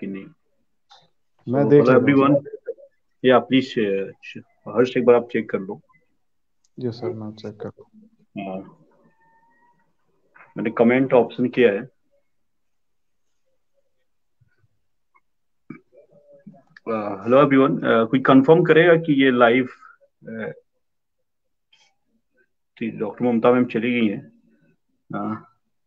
कि नहीं। मैं सो देख हेलो ले रहा हूँ everyone, sir. Yeah please Harsh एक बार आप चेक कर लो। जी सर, मैं चेक कर। हाँ, मैंने कमेंट ऑप्शन किया है। हेलो एवरीवन, कोई कंफर्म करेगा कि ये लाइव डॉक्टर ममता मैम चली गई हैं।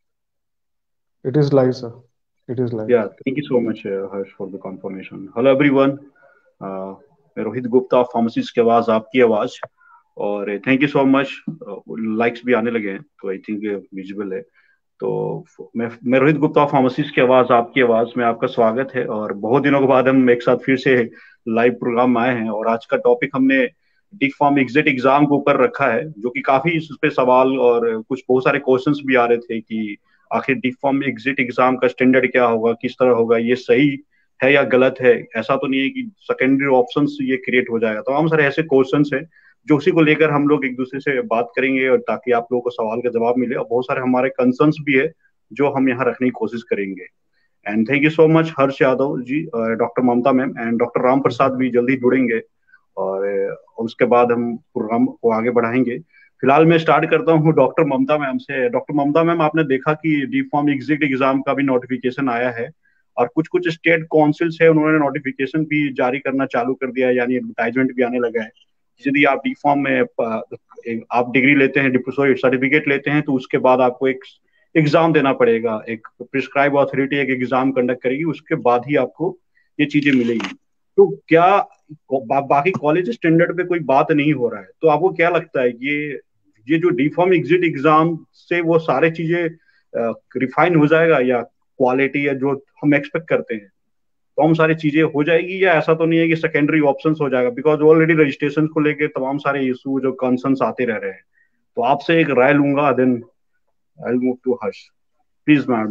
It is live sir, it is live. Yeah thank you so much Harsh for the confirmation. Hello everyone, मैं रोहित गुप्ता, फार्मासिस्ट की आवाज आपकी आवाज। और thank you so much. Likes भी आने लगे हैं तो आई थिंक विजिबल है। तो मैं रोहित गुप्ता, फार्मासिस्ट की आवाज आपकी आवाज में आपका स्वागत है। और बहुत दिनों के बाद हम एक साथ फिर से लाइव प्रोग्राम में आए हैं और आज का टॉपिक हमने डी फार्म एग्जिट एग्जाम के ऊपर रखा है, जो कि काफी इस पे सवाल और कुछ बहुत सारे क्वेश्चंस भी आ रहे थे कि आखिर डी फार्म एग्जिट एग्जाम का स्टैंडर्ड क्या होगा, किस तरह होगा, ये सही है या गलत है। ऐसा तो नहीं है कि सेकेंडरी ऑप्शंस ये क्रिएट हो जाएगा। तमाम सारे ऐसे क्वेश्चंस हैं जो उसी को लेकर हम लोग एक दूसरे से बात करेंगे और ताकि आप लोगों को सवाल का जवाब मिले। और बहुत सारे हमारे कंसर्न्स भी है जो हम यहाँ रखने की कोशिश करेंगे। And thank you so much Harsh Yadav ji, doctor Mamata ma'am and doctor Ram Prasad भी जल्दी जुड़ेंगे। और उसके बाद हम प्रोग्राम को आगे बढ़ाएंगे। फिलहाल मैं स्टार्ट करता हूँ डॉक्टर ममता मैम से। डॉक्टर ममता मैम, आपने देखा कि डी फॉर्म एग्जिट एग्जाम का भी नोटिफिकेशन आया है और कुछ कुछ स्टेट काउंसिल्स है उन्होंने नोटिफिकेशन भी जारी करना चालू कर दिया है, यानी एडवर्टाइजमेंट भी आने लगा है। यदि आप डी फॉर्म में आप डिग्री लेते हैं, सॉरी सर्टिफिकेट लेते हैं, तो उसके बाद आपको एक एग्जाम देना पड़ेगा। एक प्रिस्क्राइब अथॉरिटी एक एग्जाम कंडक्ट करेगी, उसके बाद ही आपको ये चीजें मिलेगी। तो क्या बाकी कॉलेज स्टैंडर्ड पे कोई बात नहीं हो रहा है, तो आपको क्या लगता है ये जो डी फॉर्म एग्जिट एग्जाम से वो सारे चीजें रिफाइन हो जाएगा, या क्वालिटी या जो हम एक्सपेक्ट करते हैं तो हम सारी चीजें हो जाएगी, या ऐसा तो नहीं है कि सेकेंडरी ऑप्शंस हो जाएगा? बिकॉज ऑलरेडी रजिस्ट्रेशन को लेके तमाम सारे इशू जो कंसर्न्स आते रह रहे हैं। तो आपसे एक राय लूंगा, then I will move to Harsh. Please ma'am.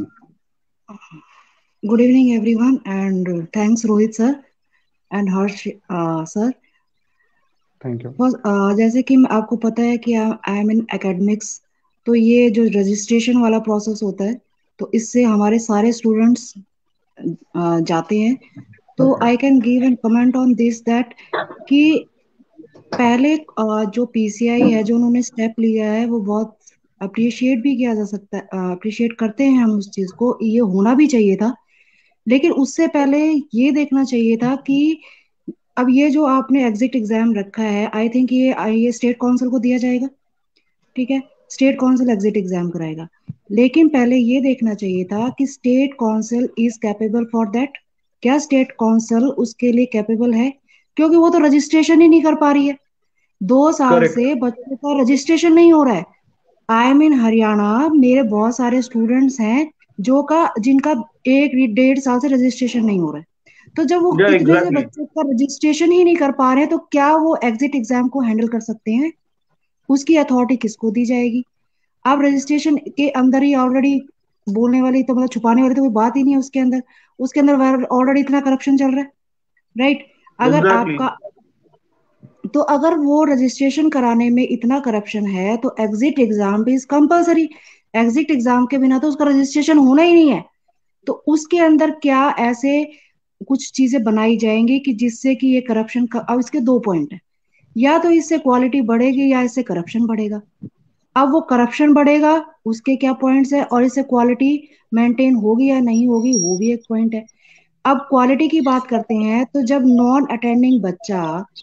Good evening, everyone, and thanks, Rohit sir and Harsh sir. Thank you. जैसे कि आपको पता है कि आई एम इन एकेडमिक्स, तो ये जो रजिस्ट्रेशन वाला प्रोसेस होता है, तो इससे हमारे सारे स्टूडेंट्स जाते हैं। तो I can give an comment on this that कि पहले जो पीसीआई है, जो उन्होंने स्टेप लिया है, वो बहुत अप्रिशिएट भी किया जा सकता है, अप्रिशिएट करते हैं हम उस चीज को, ये होना भी चाहिए था। लेकिन उससे पहले ये देखना चाहिए था कि अब ये जो आपने एग्जिट एग्जाम रखा है, आई थिंक ये स्टेट काउंसिल को दिया जाएगा, ठीक है। स्टेट काउंसिल एग्जिट एग्जाम कराएगा, लेकिन पहले ये देखना चाहिए था कि state council is capable for that. क्या स्टेट काउंसिल उसके लिए कैपेबल है? क्योंकि वो तो रजिस्ट्रेशन ही नहीं कर पा रही है। 2 साल करेक्ट। से बच्चों का रजिस्ट्रेशन नहीं हो रहा है। आई एम इन हरियाणा, मेरे बहुत सारे स्टूडेंट्स हैं जिनका 1 1.5 साल से रजिस्ट्रेशन नहीं हो रहा है। तो जब वो या इतने से एग्जैक्टली। बच्चों का रजिस्ट्रेशन ही नहीं कर पा रहे हैं, तो क्या वो एग्जिट एग्जाम को हैंडल कर सकते हैं? उसकी अथॉरिटी किसको दी जाएगी? आप रजिस्ट्रेशन के अंदर ही ऑलरेडी बोलने वाली, तो मतलब छुपाने वाली तो कोई बात ही नहीं है उसके अंदर ऑलरेडी इतना करप्शन चल रहा है, राइट। अगर एग्जैक्टली। आपका तो अगर वो रजिस्ट्रेशन कराने में इतना करप्शन है, तो एग्जिट एग्जाम भी इज कंपलसरी। एग्जिट एग्जाम के बिना तो उसका रजिस्ट्रेशन होना ही नहीं है। तो उसके अंदर क्या ऐसे कुछ चीजें बनाई जाएंगी कि जिससे कि ये करप्शन का, अब इसके 2 पॉइंट है, या तो इससे क्वालिटी बढ़ेगी या इससे करप्शन बढ़ेगा। अब वो करप्शन बढ़ेगा, उसके क्या पॉइंट्स है, और इससे क्वालिटी मेंटेन होगी या नहीं होगी, वो भी एक पॉइंट है। अब क्वालिटी की बात करते हैं, तो जब नॉन अटेंडिंग बच्चा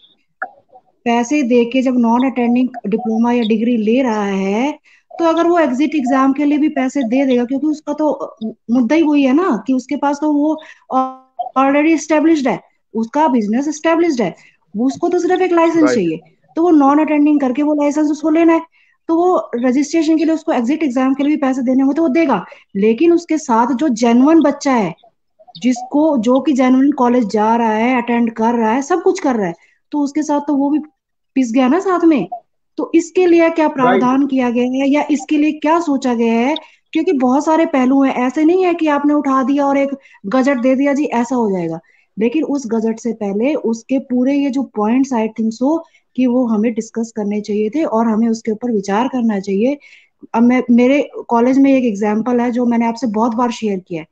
पैसे दे के जब नॉन अटेंडिंग डिप्लोमा या डिग्री ले रहा है, तो अगर वो एग्जिट एग्जाम के लिए भी पैसे दे देगा, क्योंकि उसका तो मुद्दा ही वही है ना कि उसके पास तो वो ऑलरेडी स्टेब्लिश्ड है, उसका बिजनेस स्टेब्लिश्ड है, उसको तो सिर्फ एक लाइसेंस राइट। चाहिए। तो वो नॉन अटेंडिंग करके वो लाइसेंस उसको लेना है, तो वो रजिस्ट्रेशन के लिए उसको एग्जिट एग्जाम के लिए भी पैसे देने होंगे तो वो देगा। लेकिन उसके साथ जो जेन्युइन बच्चा है, जो कि जेन्युइन कॉलेज जा रहा है, अटेंड कर रहा है, सब कुछ कर रहा है, तो उसके साथ तो वो भी पिस गया ना साथ में। तो इसके लिए क्या राइट। प्रावधान किया गया है, या इसके लिए क्या सोचा गया है? क्योंकि बहुत सारे पहलू हैं, ऐसे नहीं है कि आपने उठा दिया और एक गजट दे दिया जी ऐसा हो जाएगा। लेकिन उस गजट से पहले उसके पूरे ये जो पॉइंट्स, आई थिंक सो कि वो हमें डिस्कस करने चाहिए थे और हमें उसके ऊपर विचार करना चाहिए। अब मेरे कॉलेज में एक एग्जाम्पल है जो मैंने आपसे बहुत बार शेयर किया है।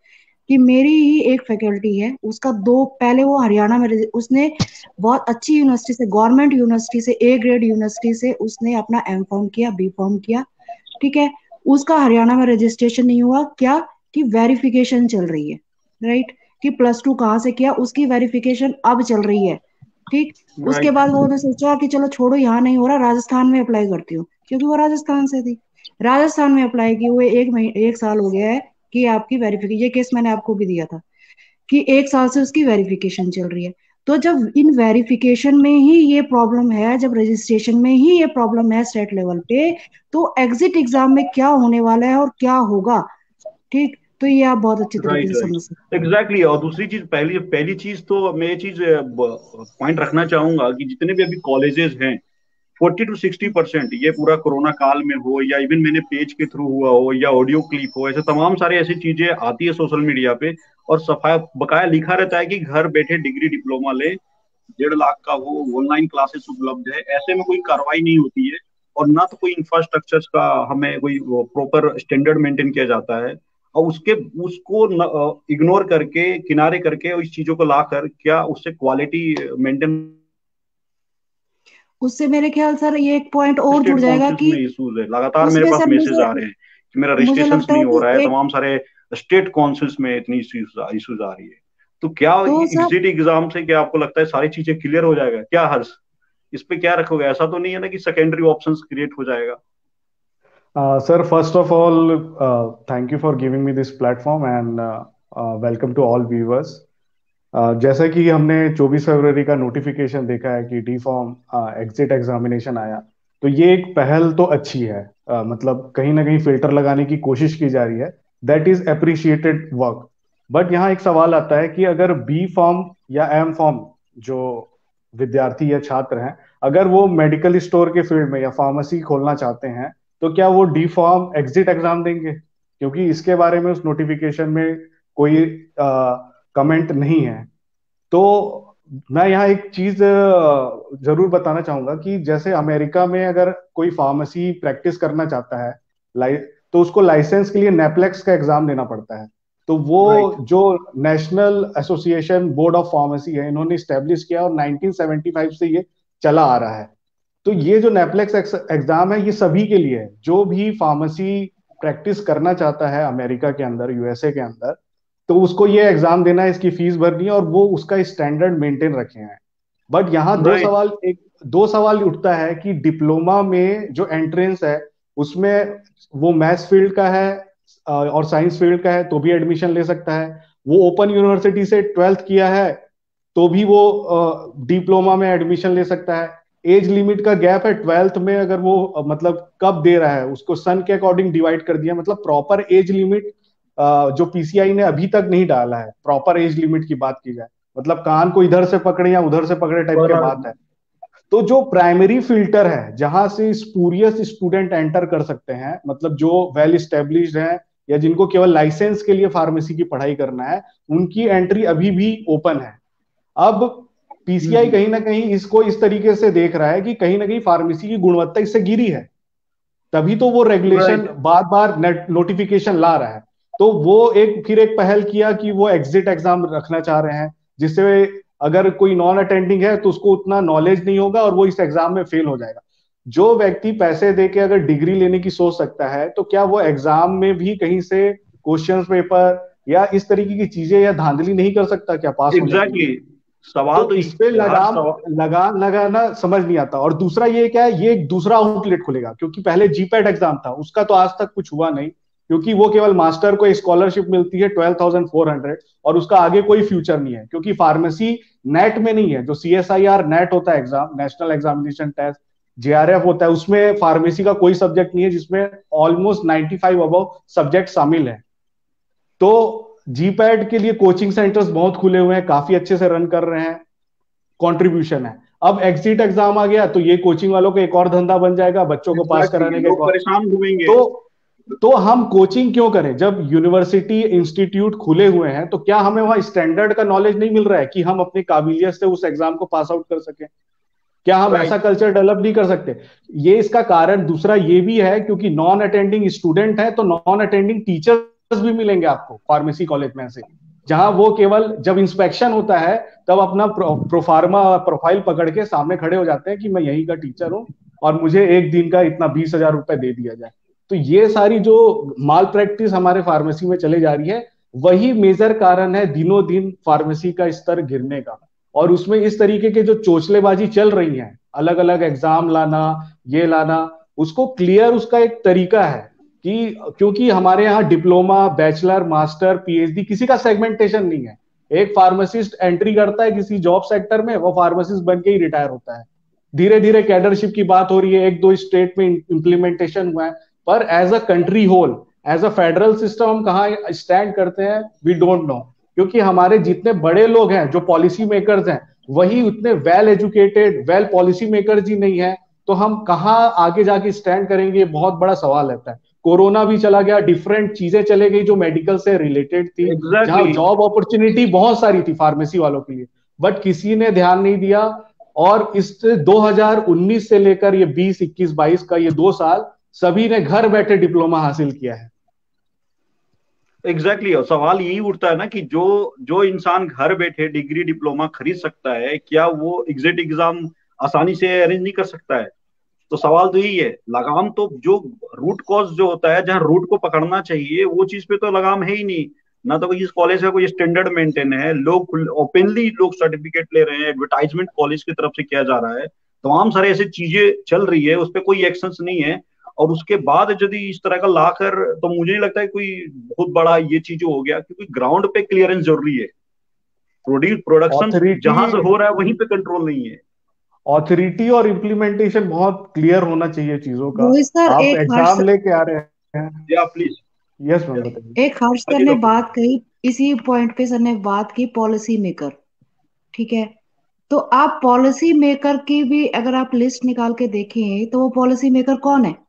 कि मेरी ही एक फैकल्टी है, उसका दो, पहले वो हरियाणा में उसने बहुत अच्छी यूनिवर्सिटी से, गवर्नमेंट यूनिवर्सिटी से, ए ग्रेड यूनिवर्सिटी से उसने अपना एम फॉर्म किया, बी फॉर्म किया, ठीक है। उसका हरियाणा में रजिस्ट्रेशन नहीं हुआ, क्या कि वेरिफिकेशन चल रही है, राइट, कि +2 कहाँ से किया, उसकी वेरिफिकेशन अब चल रही है, ठीक। उसके राइट। बाद वो ने सोचा कि चलो छोड़ो, यहाँ नहीं हो रहा, राजस्थान में अप्लाई करती हूँ, क्योंकि वो राजस्थान से थी। राजस्थान में अप्लाई की हुए 1 साल हो गया है कि आपकी वेरिफिकेशन, ये केस मैंने आपको भी दिया था, कि 1 साल से उसकी वेरिफिकेशन चल रही है। तो जब इन वेरिफिकेशन में ही ये प्रॉब्लम है, जब रजिस्ट्रेशन में ही ये प्रॉब्लम है स्टेट लेवल पे, तो एग्जिट एग्जाम में क्या होने वाला है और क्या होगा, ठीक, तो ये आप बहुत अच्छी तरीके राइट से राइट, समझ सकते हैं। एग्जैक्टली। और दूसरी चीज, पहली पहली चीज तो मैं ये चीज पॉइंट रखना चाहूंगा कि जितने भी अभी कॉलेजेस हैं, 40 to 60% ये पूरा कोरोना काल में हो, या इवन मैंने पेज के थ्रू हुआ हो, या ऑडियो क्लिप हो, ऐसे तमाम सारे ऐसी चीजें आती है सोशल मीडिया पे, और सफाया बकाया लिखा रहता है कि घर बैठे डिग्री डिप्लोमा ले, 1.5 लाख का वो ऑनलाइन क्लासेस उपलब्ध है। ऐसे में कोई कार्रवाई नहीं होती है, और ना तो कोई इंफ्रास्ट्रक्चर का हमें कोई प्रॉपर स्टैंडर्ड मेंटेन किया जाता है, और उसके उसको इग्नोर करके, किनारे करके, इस चीजों को ला कर क्या उससे क्वालिटी मेंटेन, उससे मेरे ख्याल सर ये एक पॉइंट और स्टेट जुड़ जाएगा काउंसिल्स कि में इश्यूज है। लगातार मेरे उसमें पास सर मैसेज मुझे आ रहे हैं कि मेरा मुझे रजिस्ट्रेशन लगता नहीं है हो कि रहा है, एक, तमाम सारे स्टेट काउंसिल्स में इतनी इश्यूज आ रही है। तो क्या तो सर एग्जिट एग्जाम से क्या आपको लगता है सारी चीजें क्लियर हो जाएगा क्या हर्ष? इस पे क्या रखोगे? ऐसा तो नहीं है ना कि सेकेंडरी ऑप्शंस क्रिएट हो जाएगा? Sir, first of all, thank you for giving me this platform and welcome to all viewers. जैसा कि हमने 24 फरवरी का नोटिफिकेशन देखा है कि डी फॉर्म एग्जिट एग्जामिनेशन आया, तो ये एक पहल तो अच्छी है। मतलब कहीं ना कहीं फिल्टर लगाने की कोशिश की जा रही है, that is appreciated work. But यहाँ एक सवाल आता है कि अगर बी फॉर्म या एम फॉर्म जो विद्यार्थी या छात्र हैं, अगर वो मेडिकल स्टोर के फील्ड में या फार्मेसी खोलना चाहते हैं, तो क्या वो डी फॉर्म एग्जिट एग्जाम देंगे? क्योंकि इसके बारे में उस नोटिफिकेशन में कोई कमेंट नहीं है। तो मैं यहाँ एक चीज जरूर बताना चाहूंगा कि जैसे अमेरिका में अगर कोई फार्मेसी प्रैक्टिस करना चाहता है, लाई तो उसको लाइसेंस के लिए नेपलेक्स का एग्जाम देना पड़ता है। तो वो राइट। जो national association board of pharmacy है, इन्होंने स्टेब्लिश किया और 1975 से ये चला आ रहा है। तो ये जो नेपलेक्स एग्जाम है, ये सभी के लिए है जो भी फार्मेसी प्रैक्टिस करना चाहता है अमेरिका के अंदर, यूएसए के अंदर। तो उसको ये एग्जाम देना है, इसकी फीस भरनी है और वो उसका स्टैंडर्ड मेंटेन रखे हैं। बट यहाँ राइट। दो सवाल उठता है कि डिप्लोमा में जो एंट्रेंस है, उसमें वो मैथ्स फील्ड का है और साइंस फील्ड का है तो भी एडमिशन ले सकता है। वो ओपन यूनिवर्सिटी से 12th किया है तो भी वो डिप्लोमा में एडमिशन ले सकता है। एज लिमिट का गैप है 12th में, अगर वो मतलब कब दे रहा है उसको सन के अकॉर्डिंग डिवाइड कर दिया। मतलब प्रॉपर एज लिमिट जो पीसीआई ने अभी तक नहीं डाला है, प्रॉपर एज लिमिट की बात की जाए, मतलब कान को इधर से पकड़े या उधर से पकड़े टाइप के बात बराबर। है। तो जो प्राइमरी फिल्टर है जहां से स्पूरियस स्टूडेंट एंटर कर सकते हैं, मतलब जो वेल स्टेब्लिश्ड हैं या जिनको केवल लाइसेंस के लिए फार्मेसी की पढ़ाई करना है, उनकी एंट्री अभी भी ओपन है। अब पीसीआई कहीं ना कहीं इसको इस तरीके से देख रहा है कि कहीं ना कहीं फार्मेसी की गुणवत्ता इससे गिरी है, तभी तो वो रेगुलेशन राइट। बार बार नोटिफिकेशन ला रहा है। तो वो फिर एक पहल किया कि वो एग्जिट एग्जाम रखना चाह रहे हैं, जिससे अगर कोई नॉन अटेंडिंग है तो उसको उतना नॉलेज नहीं होगा और वो इस एग्जाम में फेल हो जाएगा। जो व्यक्ति पैसे दे के अगर डिग्री लेने की सोच सकता है, तो क्या वो एग्जाम में भी कहीं से क्वेश्चन पेपर या इस तरीके की चीजें या धांधली नहीं कर सकता क्या पास होने के एग्जैक्टली लिए? exactly. सवाल तो तो इस पे हर लगाम सवाल। लगान लगाना समझ नहीं आता। और दूसरा ये क्या है, ये एक दूसरा आउटलेट खुलेगा, क्योंकि पहले जीपैट एग्जाम था, उसका तो आज तक कुछ हुआ नहीं, क्योंकि वो केवल मास्टर को स्कॉलरशिप मिलती है 12,400 और उसका आगे कोई फ्यूचर नहीं है, क्योंकि फार्मेसी नेट में नहीं है। जो सीएसआईआर नेट होता है exam, national examination test, JRF होता है, उसमें फार्मेसी का कोई सब्जेक्ट नहीं है, जिसमें ऑलमोस्ट 95 अबव सब्जेक्ट शामिल है। तो जीपैट के लिए कोचिंग सेंटर्स बहुत खुले हुए हैं, काफी अच्छे से रन कर रहे हैं, कंट्रीब्यूशन है। अब एग्जिट एग्जाम आ गया तो ये कोचिंग वालों का एक और धंधा बन जाएगा, बच्चों को पास एग्जैक्टली, कराने का एक लोग और। परेशान घूमेंगे। तो तो हम कोचिंग क्यों करें जब यूनिवर्सिटी इंस्टीट्यूट खुले हुए हैं? तो क्या हमें वहां स्टैंडर्ड का नॉलेज नहीं मिल रहा है कि हम अपनी काबिलियत से उस एग्जाम को पास आउट कर सकें? क्या हम ऐसा राइट। कल्चर डेवलप नहीं कर सकते? ये इसका कारण दूसरा ये भी है, क्योंकि नॉन अटेंडिंग स्टूडेंट है तो नॉन अटेंडिंग टीचर भी मिलेंगे आपको फार्मेसी कॉलेज में से, जहां वो केवल जब इंस्पेक्शन होता है तब अपना प्रोफार्मा प्रोफाइल पकड़ के सामने खड़े हो जाते हैं कि मैं यहीं का टीचर हूँ और मुझे एक दिन का इतना 20,000 रुपए दे दिया जाए। तो ये सारी जो माल प्रैक्टिस हमारे फार्मेसी में चले जा रही है, वही मेजर कारण है दिनों दिन फार्मेसी का स्तर गिरने का। और उसमें इस तरीके के जो चोचलेबाजी चल रही है, अलग अलग एग्जाम लाना, ये लाना, उसको क्लियर उसका एक तरीका है कि क्योंकि हमारे यहाँ डिप्लोमा, बैचलर, मास्टर, पीएचडी किसी का सेगमेंटेशन नहीं है। एक फार्मासिस्ट एंट्री करता है किसी जॉब सेक्टर में, वो फार्मासिस्ट बन के ही रिटायर होता है। धीरे धीरे कैडरशिप की बात हो रही है, एक दो स्टेट में इंप्लीमेंटेशन हुआ है, पर as a country whole, as a federal system हम कहाँ स्टैंड करते हैं, वी डोंट नो। क्योंकि हमारे जितने बड़े लोग हैं जो पॉलिसी मेकर्स हैं, वही उतने well educated, well policy makers ही नहीं है, तो हम कहाँ आगे जाके स्टैंड करेंगे, ये बहुत बड़ा सवाल रहता है। कोरोना भी चला गया, डिफरेंट चीजें चले गई जो मेडिकल से रिलेटेड थी, जहां एग्जैक्टली जॉब अपॉर्चुनिटी बहुत सारी थी फार्मेसी वालों के लिए, बट किसी ने ध्यान नहीं दिया। और इस 2019 से लेकर ये 20, 21, 22 का ये 2 साल सभी ने घर बैठे डिप्लोमा हासिल किया है। एग्जैक्टली और सवाल यही उठता है ना कि जो जो इंसान घर बैठे डिग्री डिप्लोमा खरीद सकता है, क्या वो एग्जिट एग्जाम आसानी से अरेंज नहीं कर सकता है? तो सवाल तो यही है। लगाम तो जो रूट कॉज जो होता है, जहाँ रूट को पकड़ना चाहिए, वो चीज पे तो लगाम है ही नहीं। ना तो कोई इस कॉलेज का कोई स्टैंडर्ड मेंटेन है, लोग ओपनली लोग सर्टिफिकेट ले रहे हैं, एडवर्टाइजमेंट कॉलेज की तरफ से किया जा रहा है, तमाम सारे ऐसी चीजें चल रही है, उस पर कोई एक्शन नहीं है। और उसके बाद यदि इस तरह का लाकर, तो मुझे नहीं लगता है कोई बहुत बड़ा ये चीज हो गया, क्योंकि ग्राउंड पे क्लियरेंस जरूरी है। प्रोडक्शन ऑथोरिटी जहां से हो रहा है वहीं पे कंट्रोल नहीं है। ऑथोरिटी और इम्प्लीमेंटेशन बहुत क्लियर होना चाहिए चीजों का। रोहित सर, आप एक हर्ष एग्जाम लेके आ रहे हैं। या प्लीज। यस मैम, बताइए। एक हर्ष हाँ सर जी ने डॉक्टर। बात कही, इसी पॉइंट पे सर ने बात की पॉलिसी मेकर, ठीक है। तो आप पॉलिसी मेकर की भी अगर आप लिस्ट निकाल के देखें तो वो पॉलिसी मेकर कौन है?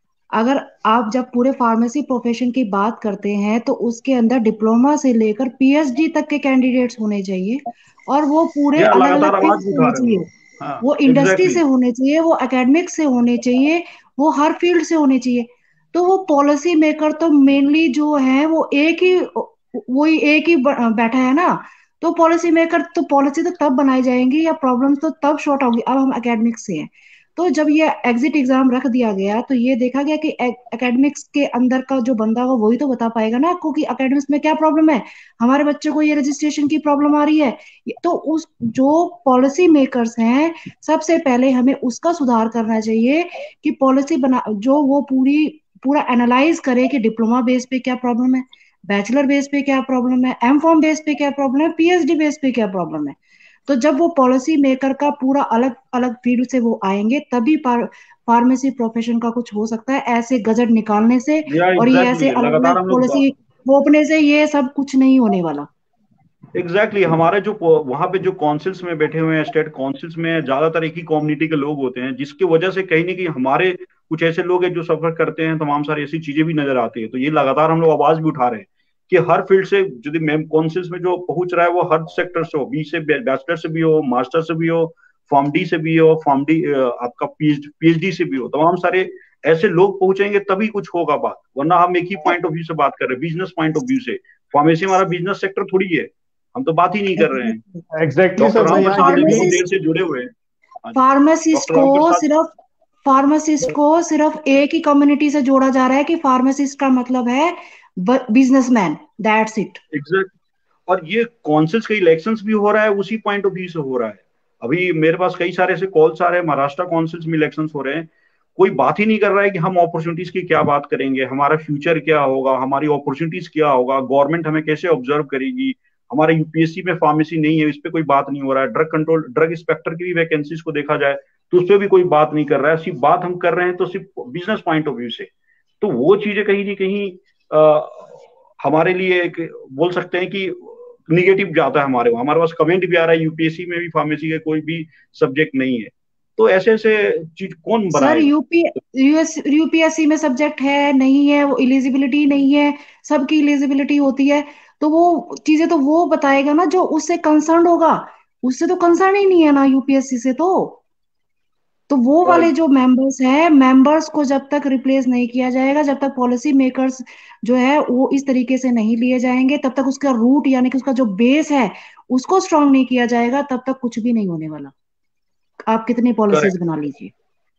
अगर आप जब पूरे फार्मेसी प्रोफेशन की बात करते हैं तो उसके अंदर डिप्लोमा से लेकर पीएचडी तक के कैंडिडेट्स होने चाहिए, और वो पूरे या अलग लगातार अलग फील्ड आवाज भी से उठा होने रहे हो चाहिए। लोग। हाँ वो इंडस्ट्री एग्जैक्टली। से होने चाहिए, वो एकेडमिक से होने चाहिए, वो हर फील्ड से होने चाहिए। तो वो पॉलिसी मेकर तो मेनली जो है वो एक ही, वही एक ही बैठा है ना। तो पॉलिसी मेकर तो पॉलिसी तो तब बनाई जाएंगी या प्रॉब्लम्स तो तब शॉर्ट होगी। अब हम एकेडमिक्स से हैं, तो जब ये एग्जिट एग्जाम रख दिया गया तो ये देखा गया कि एकेडमिक्स के अंदर का जो बंदा हो वही तो बता पाएगा ना आपको कि एकेडमिक्स में क्या प्रॉब्लम है, हमारे बच्चों को ये रजिस्ट्रेशन की प्रॉब्लम आ रही है। तो उस जो पॉलिसी मेकर्स हैं, सबसे पहले हमें उसका सुधार करना चाहिए कि पॉलिसी बना जो वो पूरा एनालाइज करे कि डिप्लोमा बेस पे क्या प्रॉब्लम है, बैचलर बेस पे क्या प्रॉब्लम है, एम फॉर्म बेस पे क्या प्रॉब्लम है, पीएचडी बेस पे क्या प्रॉब्लम है। तो जब वो पॉलिसी मेकर का पूरा अलग अलग फील्ड से वो आएंगे तभी फार्मेसी प्रोफेशन का कुछ हो सकता है। ऐसे गजट निकालने से या और ये ऐसे एग्जैक्टली अलग लगातार अलग हम लोग। पॉलिसी थोपने से ये सब कुछ नहीं होने वाला। एग्जैक्टली हमारे जो वहां पे जो काउंसिल्स में बैठे हुए हैं, स्टेट काउंसिल्स में ज्यादातर एक ही कम्युनिटी के लोग होते हैं, जिसकी वजह से कहीं ना कहीं हमारे कुछ ऐसे लोग हैं जो सफर करते हैं, तमाम सारी ऐसी चीजें भी नजर आती है। तो ये लगातार हम लोग आवाज भी उठा रहे हैं कि हर फील्ड से यदि मैम काउंसिल्स में जो पहुंच रहा है, वो हर सेक्टर से हो, बी से बैचलर से भी हो, मास्टर से भी हो, फॉर्म डी से भी हो, फॉर्म डी आपका पीएचडी से भी हो, तमाम सारे ऐसे लोग पहुंचेंगे तभी कुछ होगा बात। वरना हम एक ही पॉइंट ऑफ व्यू से बात कर रहे हैं, बिजनेस पॉइंट ऑफ व्यू से। फार्मेसी हमारा बिजनेस सेक्टर थोड़ी है, हम तो बात ही नहीं कर रहे हैं। एग्जैक्टली डॉक्टर सर, मैं राम यहाँ प्रसाद ये है, भी बहुत फार्मासिस्ट देर से जुड़े हुए हैं। हाँ जी। फार्मासिस्ट डॉक्टर को राम प्रसाद। सिर्फ फार्मासिस्ट को सिर्फ एक ही कम्युनिटी से जोड़ा जा रहा है कि फार्मासिस्ट का मतलब है बिजनेसमैन, दैट्स इट। एग्जैक्ट। और ये कौंसिल्स के इलेक्शंस भी हो रहा है उसी पॉइंट ऑफ व्यू से हो रहा है। अभी मेरे पास कई सारे ऐसे कॉल्स आ रहे हैं, महाराष्ट्र कौंसिल्स में इलेक्शंस हो रहे हैं, कोई बात ही नहीं कर रहा है कि हम अपॉर्चुनिटीज की क्या बात करेंगे, हमारा फ्यूचर क्या होगा, हमारी अपॉर्चुनिटीज क्या होगा, गवर्नमेंट हमें कैसे ऑब्जर्व करेगी, हमारे यूपीएससी में फार्मेसी नहीं है, इस पे कोई बात नहीं हो रहा है। ड्रग कंट्रोल, ड्रग इंस्पेक्टर की भी वैकेंसीज को देखा जाए तो उस पर भी कोई बात नहीं कर रहा है। सिर्फ बात हम कर रहे हैं तो सिर्फ बिजनेस पॉइंट ऑफ व्यू से। तो वो चीजें कहीं ना कहीं हमारे लिए एक बोल सकते हैं कि निगेटिव जाता है। हमारे पास कमेंट भी आ रहा है, यूपीएससी में भी फार्मेसी का कोई भी सब्जेक्ट नहीं है। तो ऐसे ऐसे चीज कौन सर बनाएगा? यूपीएससी में सब्जेक्ट है नहीं है, वो इलिजिबिलिटी नहीं है, सबकी इलिजिबिलिटी होती है। तो वो चीजें तो वो बताएगा ना जो उससे कंसर्न होगा, उससे तो कंसर्न ही नहीं है ना यूपीएससी से तो। तो वो वाले जो मेंबर्स हैं, मेंबर्स को जब तक रिप्लेस नहीं किया जाएगा, जब तक पॉलिसी मेकर्स जो है वो इस तरीके से नहीं लिए जाएंगे, तब तक उसका रूट यानी कि उसका जो बेस है उसको स्ट्रांग नहीं किया जाएगा, तब तक कुछ भी नहीं होने वाला, आप कितनी पॉलिसीज करेक्ट। बना लीजिए।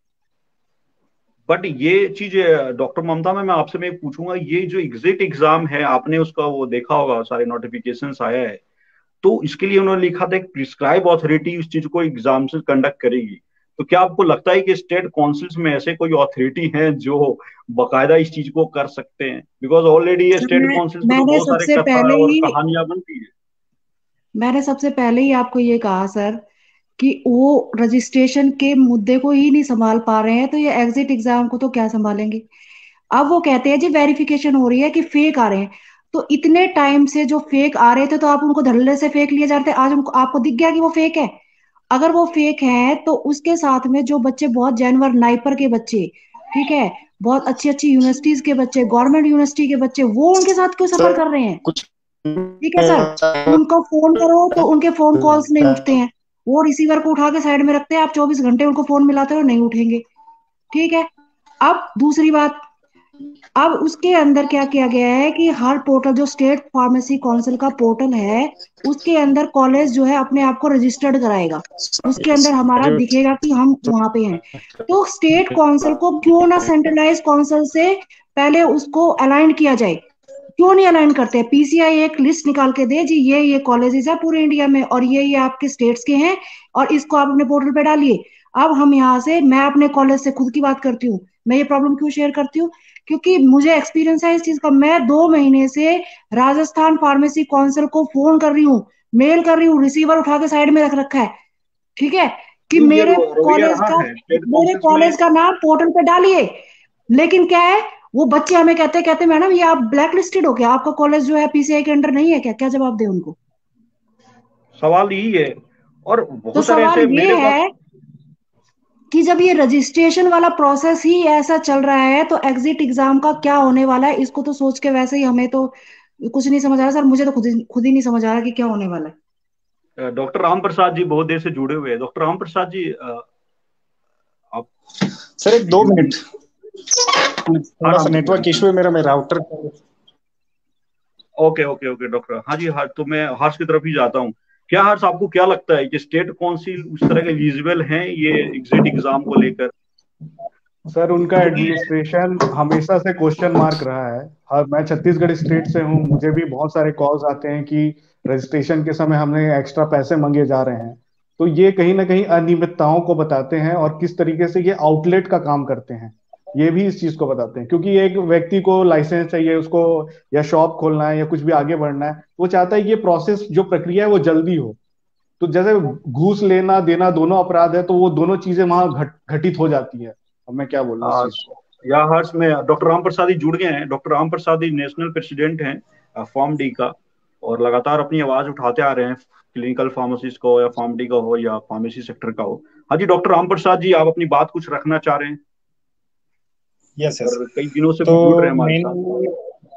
बट ये चीज डॉक्टर ममता में मैं आपसे मैं पूछूंगा, ये जो एग्जिट एग्जाम है आपने उसका वो देखा होगा, सारे नोटिफिकेशंस आया है, तो इसके लिए उन्होंने लिखा था एक प्रिस्क्राइब अथॉरिटी इस चीज को एग्जाम से कंडक्ट करेगी। तो क्या आपको लगता है कि स्टेट काउंसिल्स में ऐसे कोई अथॉरिटी हैं जो बकायदा इस चीज को कर सकते हैं? बिकॉज ऑलरेडी ये सर स्टेट काउंसिल्स में तो मैंने बहुत सारे सबसे कथा पहले और ही कहानियां बनती है। मैंने सबसे पहले ही आपको ये कहा सर कि वो रजिस्ट्रेशन के मुद्दे को ही नहीं संभाल पा रहे हैं, तो ये एग्जिट एग्जाम को तो क्या संभालेंगे। अब वो कहते हैं जी वेरिफिकेशन हो रही है कि फेक आ रहे हैं, तो इतने टाइम से जो फेक आ रहे थे तो आप उनको धड़ल्ले से फेक लिए जाते, आज उनको आपको दिख गया कि वो फेक है। अगर वो फेक है तो उसके साथ में जो बच्चे बहुत जेनवर नाइपर के बच्चे, ठीक है, बहुत अच्छी अच्छी यूनिवर्सिटीज के बच्चे, गवर्नमेंट यूनिवर्सिटी के बच्चे, वो उनके साथ क्यों सफर सर कर रहे हैं। कुछ ठीक है सर, उनको फोन करो तो उनके फोन कॉल्स नहीं उठते हैं, वो रिसीवर को उठा के साइड में रखते हैं, आप 24 घंटे उनको फोन मिलाते हो नहीं उठेंगे। ठीक है। अब दूसरी बात, अब उसके अंदर क्या किया गया है कि हर पोर्टल जो स्टेट फार्मेसी काउंसिल का पोर्टल है उसके अंदर कॉलेज जो है अपने आप को रजिस्टर्ड कराएगा, उसके अंदर हमारा दिखेगा कि हम वहां पे हैं। तो स्टेट काउंसिल को क्यों ना सेंट्रलाइज काउंसिल से पहले उसको अलाइन किया जाए, क्यों नहीं अलाइन करते। पीसीआई एक लिस्ट निकाल के दे जी, ये कॉलेजेस है पूरे इंडिया में और ये आपके स्टेट्स के हैं और इसको आप अपने पोर्टल पे डालिए। अब हम यहाँ से, मैं अपने कॉलेज से खुद की बात करती हूँ, मैं ये प्रॉब्लम क्यों शेयर करती हूँ, क्योंकि मुझे एक्सपीरियंस है इस चीज का। मैं 2 महीने से राजस्थान फार्मेसी काउंसिल को फोन कर रही हूँ, मेल कर रही हूँ, रिसीवर उठा के साइड में रख रखा है, ठीक है, कि ये रवैया रहा है स्टेट मेरे काउंसिल्स में। कॉलेज का नाम पोर्टल पे डालिए। लेकिन क्या है, वो बच्चे हमें कहते कहते मैडम ये आप ब्लैक लिस्टेड हो क्या, आपका कॉलेज जो है पीसीआई के अंडर नहीं है क्या, क्या जवाब दे उनको। सवाल यही है। और तो बहुत सारे सवाल ऐसे ये मेरे पास। है कि जब ये रजिस्ट्रेशन वाला प्रोसेस ही ऐसा चल रहा है तो एग्जिट एग्जाम का क्या होने वाला है, इसको तो सोच के वैसे ही हमें तो कुछ नहीं समझ आ रहा सर, मुझे तो खुद ही नहीं समझ आ रहा कि क्या होने वाला है। डॉक्टर राम प्रसाद जी बहुत देर से जुड़े हुए हैं। डॉक्टर राम प्रसाद जी, आप सर एक 2 मिनट, हाँ थोड़ा सा राम प्रसाद नेटवर्क जी। इशू है मेरा router. Okay okay okay doctor, हाँ जी, हाँ तो मैं हर्ष की तरफ ही जाता हूँ। क्या हर्ष, आपको क्या लगता है कि स्टेट काउंसिल उस तरह के विजिबल हैं ये एग्जिट एग्जाम को लेकर? सर उनका क्योंकि एडमिनिस्ट्रेशन हमेशा से क्वेश्चन मार्क रहा है। हाँ, मैं छत्तीसगढ़ स्टेट से हूँ, मुझे भी बहुत सारे कॉल्स आते हैं कि रजिस्ट्रेशन के समय हमने एक्स्ट्रा पैसे मांगे जा रहे हैं। तो ये कहीं ना कहीं अनियमितताओं को बताते हैं और किस तरीके से ये आउटलेट का काम करते हैं, ये भी इस चीज को बताते हैं। क्योंकि एक व्यक्ति को लाइसेंस चाहिए, उसको या शॉप खोलना है या कुछ भी आगे बढ़ना है, वो चाहता है कि ये प्रोसेस जो प्रक्रिया है वो जल्दी हो। तो जैसे घूस लेना देना दोनों अपराध है, तो वो दोनों चीजें वहां घटित हो जाती है। अब मैं क्या बोलूं इस आ, चीज को। या हर्ष में डॉक्टर राम प्रसाद जी जुड़ गए हैं। Doctor Ram Prasad ji national president हैं फॉर्म डी का, और लगातार अपनी आवाज उठाते आ रहे हैं, क्लिनिकल फार्मासिस्ट का हो या फॉर्म डी का हो या फार्मेसी सेक्टर का हो। हाँ जी डॉक्टर राम प्रसाद जी, आप अपनी बात कुछ रखना चाह रहे हैं? Yes yes. और कई दिनों से तो भी जुड़ रहे हैं हमारे साथ। मेन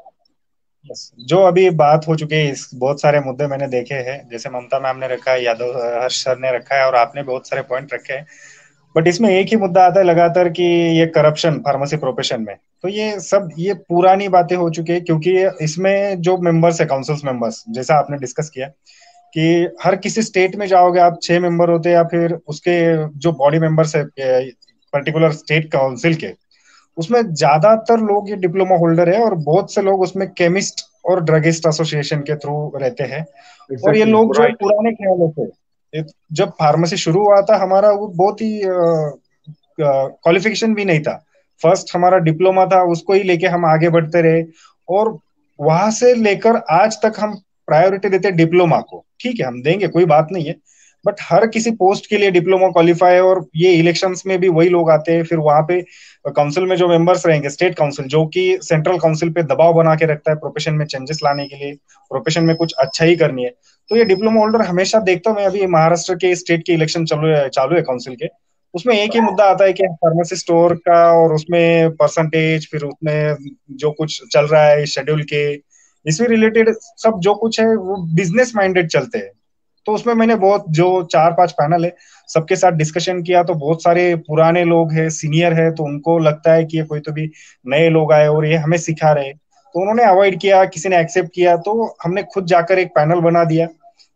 जो अभी बात हो चुकी है, इस बहुत सारे मुद्दे मैंने देखे हैं, जैसे ममता मैम ने रखा है, यादव हर्ष सर ने रखा है और आपने बहुत सारे पॉइंट रखे हैं। बट इसमें एक ही मुद्दा आता है लगातार कि ये करप्शन फार्मेसी प्रोफेशन में। तो ये पुरानी बातें हो चुकी है, क्योंकि इसमें जो मेंबर्स है, काउंसिल्स मेंबर्स, जैसा आपने डिस्कस किया कि हर किसी स्टेट में जाओगे आप 6 मेंबर होते हैं, या फिर उसके जो बॉडी मेंबर्स है पर्टिकुलर स्टेट काउंसिल के, उसमें ज्यादातर लोग ये डिप्लोमा होल्डर है और बहुत से लोग उसमें केमिस्ट और ड्रगिस्ट एसोसिएशन के थ्रू रहते हैं। और ये एग्जैक्टली। लोग जो राइट। पुराने ख्यालों से, जब फार्मेसी शुरू हुआ था हमारा, वो बहुत ही क्वालिफिकेशन भी नहीं था, फर्स्ट हमारा डिप्लोमा था, उसको ही लेके हम आगे बढ़ते रहे। और वहां से लेकर आज तक हम प्रायोरिटी देते हैं डिप्लोमा को। ठीक है, हम देंगे, कोई बात नहीं है, बट हर किसी पोस्ट के लिए डिप्लोमा क्वालिफाई है। और ये इलेक्शंस में भी वही लोग आते हैं, फिर वहां पे काउंसिल में जो मेंबर्स रहेंगे, स्टेट काउंसिल जो कि सेंट्रल काउंसिल पे दबाव बना के रखता है प्रोफेशन में चेंजेस लाने के लिए, प्रोफेशन में कुछ अच्छा ही करनी है। तो ये डिप्लोमा होल्डर हमेशा देखता हूँ मैं, अभी महाराष्ट्र के स्टेट के इलेक्शन चालू है काउंसिल के, उसमें एक ही मुद्दा आता है कि फार्मेसी स्टोर का, और उसमें परसेंटेज, फिर उसमें जो कुछ चल रहा है शेड्यूल के, इससे रिलेटेड सब जो कुछ है वो बिजनेस माइंडेड चलते हैं। तो उसमें मैंने बहुत जो 4-5 पैनल है सबके साथ डिस्कशन किया, तो बहुत सारे पुराने लोग हैं, सीनियर है, तो उनको लगता है कि ये कोई तो भी नए लोग आए और ये हमें सिखा रहे, तो उन्होंने अवॉइड किया, किसी ने एक्सेप्ट किया, तो हमने खुद जाकर एक पैनल बना दिया।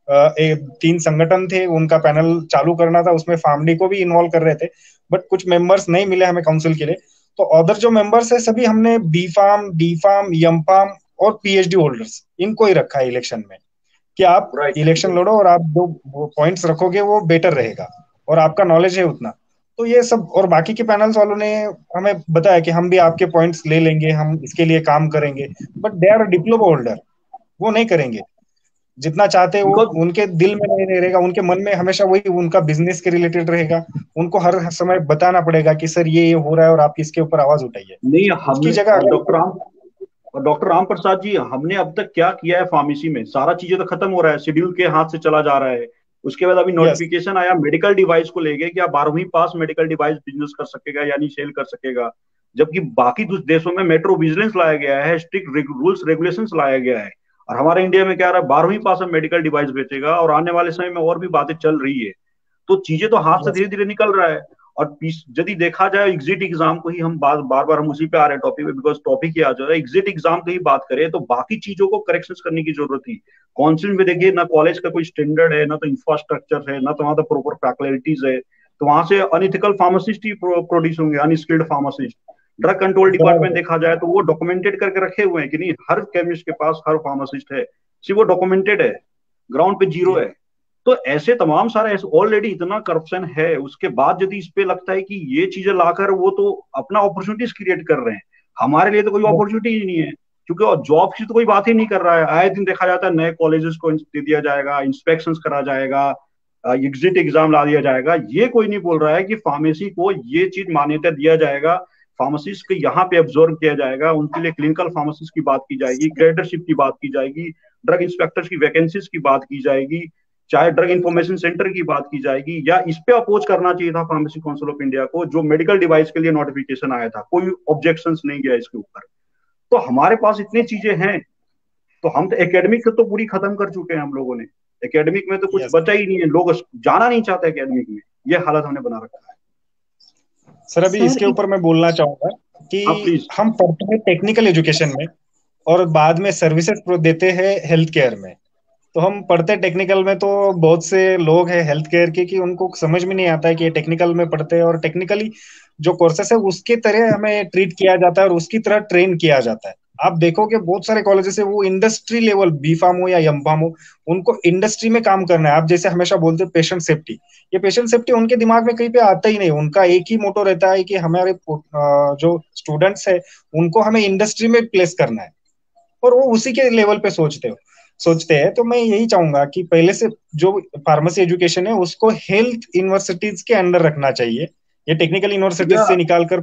3 संगठन थे, उनका पैनल चालू करना था, उसमें फैमिली को भी इन्वॉल्व कर रहे थे, बट कुछ मेंबर्स नहीं मिले हमें काउंसिल के लिए। तो अदर जो मेंबर्स है सभी हमने B pharm, D pharm, M pharm और पीएचडी होल्डर्स, इनको ही रखा है इलेक्शन में, कि आप इलेक्शन लड़ो और आप जो पॉइंट्स रखोगे वो बेटर रहेगा और आपका नॉलेज है उतना। तो ये सब, और बाकी के पैनल्स वालों ने हमें बताया कि हम भी आपके पॉइंट्स ले लेंगे, हम इसके लिए काम करेंगे, but they are diploma holder, वो नहीं करेंगे जितना चाहते हैं, वो उनके दिल में नहीं रहेगा, उनके मन में हमेशा वही उनका बिजनेस के रिलेटेड रहेगा। उनको हर समय बताना पड़ेगा कि सर ये हो रहा है और आप इसके ऊपर आवाज उठाइए। नहीं, उसकी जगह डॉक्टर राम प्रसाद जी, हमने अब तक क्या किया है फार्मेसी में? सारा चीजें तो खत्म हो रहा है, शेड्यूल के हाथ से चला जा रहा है। उसके बाद अभी नोटिफिकेशन आया मेडिकल डिवाइस को लेके कि आप 12वीं पास मेडिकल डिवाइस बिजनेस कर सकेगा, यानी सेल कर सकेगा, जबकि बाकी देशों में मेट्रो विजिलेंस लाया गया है, स्ट्रिक्ट रूल्स रेगुलेशंस लाया गया है, और हमारे इंडिया में क्या रहा है, 12वीं पास में मेडिकल डिवाइस बेचेगा, और आने वाले समय में और भी बातें चल रही है। तो चीजें तो हाथ से धीरे धीरे निकल रहा है। और यदि देखा जाए एग्जिट एग्जाम को ही हम बार बार हम उसी पे आ रहे हैं टॉपिक पे, बिकॉज टॉपिक ही आ जा रहा है, एग्जिट एग्जाम की ही बात करें तो बाकी चीजों को करेक्शन करने की जरूरत थी। काउंसिल में देखिए, ना कॉलेज का कोई स्टैंडर्ड है, ना तो इंफ्रास्ट्रक्चर है, ना तो वहां तो प्रॉपर फैकल्टीज है, तो वहां से अनइथिकल फार्मासिस्ट ही प्रोड्यूस होंगे, unskilled pharmacist. Drug control department देखा जाए तो वो डॉक्यूमेंटेड करके रखे हुए हैं कि नहीं, हर केमिस्ट के पास हर फार्मासिस्ट है, सिर्फ वो डॉक्यूमेंटेड है, ग्राउंड पे जीरो है। तो ऐसे तमाम सारे ऑलरेडी इतना करप्शन है, उसके बाद यदि इस पे लगता है कि ये चीजें लाकर वो तो अपना अपॉर्चुनिटीज क्रिएट कर रहे हैं, हमारे लिए तो कोई अपॉर्चुनिटी ही नहीं है, क्योंकि जॉब की तो कोई बात ही नहीं कर रहा है। आए दिन देखा जाता है नए कॉलेजेस को दे दिया जाएगा, इंस्पेक्शन करा जाएगा, एग्जिट एग्जाम ला दिया जाएगा। ये कोई नहीं बोल रहा है कि फार्मेसी को ये चीज मान्यता दिया जाएगा, फार्मासिस्ट को यहाँ पे ऑब्जर्व किया जाएगा, उनके लिए क्लिनिकल फार्मासिस्ट की बात की जाएगी, कैडरशिप की बात की जाएगी, ड्रग इंस्पेक्टर्स की वैकेंसीज की बात की जाएगी, चाहे ड्रग इंफॉर्मेशन सेंटर की बात की जाएगी, या इस पे अपोज करना चाहिए था फार्मेसी काउंसिल ऑफ इंडिया को, जो मेडिकल डिवाइस के लिए नोटिफिकेशन आया था, कोई ऑब्जेक्शंस नहीं गया इसके ऊपर। तो हमारे पास इतनी चीजें हैं, तो हम तो एकेडमिक तो पूरी खत्म कर चुके हैं हम लोगों ने, एकेडमिक में तो कुछ बचा ही नहीं है, लोग जाना नहीं चाहते एकेडमिक में, ये हालत हमने बना रखा है। सर अभी इसके ऊपर मैं बोलना चाहूंगा कि हम पढ़ते हैं टेक्निकल एजुकेशन में और बाद में सर्विसेज देते हैं हेल्थ केयर में। तो हम पढ़ते टेक्निकल में, तो बहुत से लोग हैं हेल्थ केयर के कि उनको समझ में नहीं आता है कि ये टेक्निकल में पढ़ते हैं, और टेक्निकली जो कोर्सेस है उसके तरह हमें ट्रीट किया जाता है और उसकी तरह ट्रेन किया जाता है। आप देखोगे बहुत सारे कॉलेजेस है, वो इंडस्ट्री लेवल बी फार्म हो या एम फार्म हो, उनको इंडस्ट्री में काम करना है। आप जैसे हमेशा बोलते हैं पेशेंट सेफ्टी, ये पेशेंट सेफ्टी उनके दिमाग में कहीं पे आता ही नहीं। उनका एक ही मोटो रहता है कि हमारे जो स्टूडेंट्स है उनको हमें इंडस्ट्री में प्लेस करना है, और वो उसी के लेवल पे सोचते हैं। तो मैं यही चाहूंगा कि पहले से जो फार्मेसी एजुकेशन है उसको हेल्थ यूनिवर्सिटीज के अंडर रखना चाहिए। ये टेक्निकल यूनिवर्सिटीज से निकालकर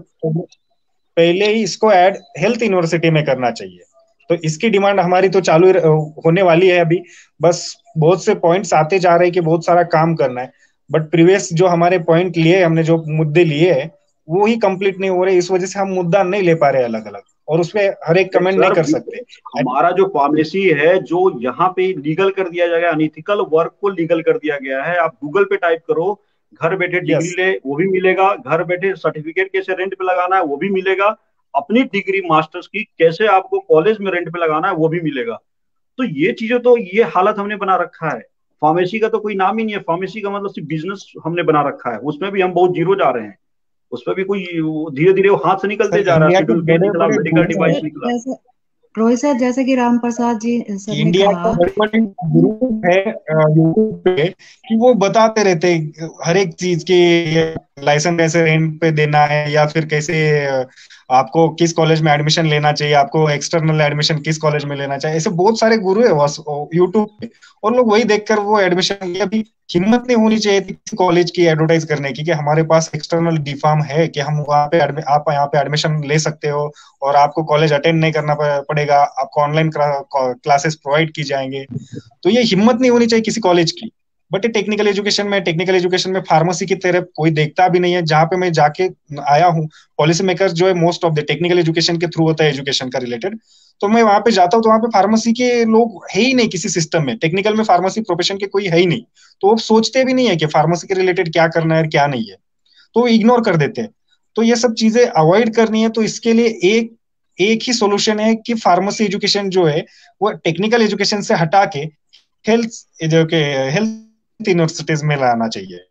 पहले ही इसको ऐड हेल्थ यूनिवर्सिटी में करना चाहिए। तो इसकी डिमांड हमारी तो चालू होने वाली है अभी, बस बहुत से पॉइंट्स आते जा रहे हैं कि बहुत सारा काम करना है, बट प्रीवियस जो हमारे पॉइंट लिए, हमने जो मुद्दे लिए हैं वो ही कंप्लीट नहीं हो रहे, इस वजह से हम मुद्दा नहीं ले पा रहे अलग अलग, और उसमें हर एक कमेंट नहीं कर सकते। हमारा जो फार्मेसी है, जो यहाँ पे लीगल कर दिया जाएगा, अनइथिकल वर्क को लीगल कर दिया गया है। आप गूगल पे टाइप करो, घर बैठे डिग्री ले वो भी मिलेगा, घर बैठे सर्टिफिकेट कैसे रेंट पे लगाना है वो भी मिलेगा, अपनी डिग्री मास्टर्स की कैसे आपको कॉलेज में रेंट पे लगाना है वो भी मिलेगा। तो ये चीजें, तो ये हालत हमने बना रखा है। फार्मेसी का तो कोई नाम ही नहीं है, फार्मेसी का मतलब सिर्फ बिजनेस हमने बना रखा है, उसमें भी हम बहुत जीरो जा रहे हैं, उसमें भी कोई धीरे धीरे हाथ से निकलते जा रहा है। मेडिकल डिवाइस निकला। रोहित सर, जैसे कि राम प्रसाद जी सर ने इंडिया का बड़े ग्रुप है यूट्यूब पे कि वो बताते रहते हर एक चीज की, लाइसेंस कैसे रेंट पे देना है, या फिर कैसे आपको किस कॉलेज में एडमिशन लेना चाहिए, आपको एक्सटर्नल एडमिशन किस कॉलेज में लेना चाहिए। ऐसे बहुत सारे गुरु है यूट्यूब पे, और लोग वही देखकर वो एडमिशन लिया। अभी हिम्मत नहीं होनी चाहिए किसी कॉलेज की एडवर्टाइज करने की कि हमारे पास एक्सटर्नल डी फार्म है, कि हम वहाँ पे आप यहाँ पे एडमिशन ले सकते हो और आपको कॉलेज अटेंड नहीं करना पड़ेगा, आपको ऑनलाइन क्लासेस प्रोवाइड की जाएंगे। तो ये हिम्मत नहीं होनी चाहिए किसी कॉलेज की। बट टेक्निकल एजुकेशन में फार्मेसी की तरफ कोई देखता भी नहीं है। जहाँ पे मैं जाके आया हूँ, पॉलिसी मेकर जो है most of the technical education के थ्रू होता है एजुकेशन का रिलेटेड, तो मैं वहां पे जाता हूँ तो वहां पे फार्मेसी के लोग है ही नहीं किसी सिस्टम में, टेक्निकल में फार्मेसी प्रोफेशन के कोई है ही नहीं, तो वो सोचते भी नहीं है कि फार्मेसी के रिलेटेड क्या करना है और क्या नहीं है, तो वो इग्नोर कर देते हैं। तो ये सब चीजें अवॉइड करनी है, तो इसके लिए एक एक ही सॉल्यूशन है कि फार्मेसी एजुकेशन जो है वो टेक्निकल एजुकेशन से हटा के हेल्थ जो के हेल्थ यूनिवर्सिटीज में लाना चाहिए।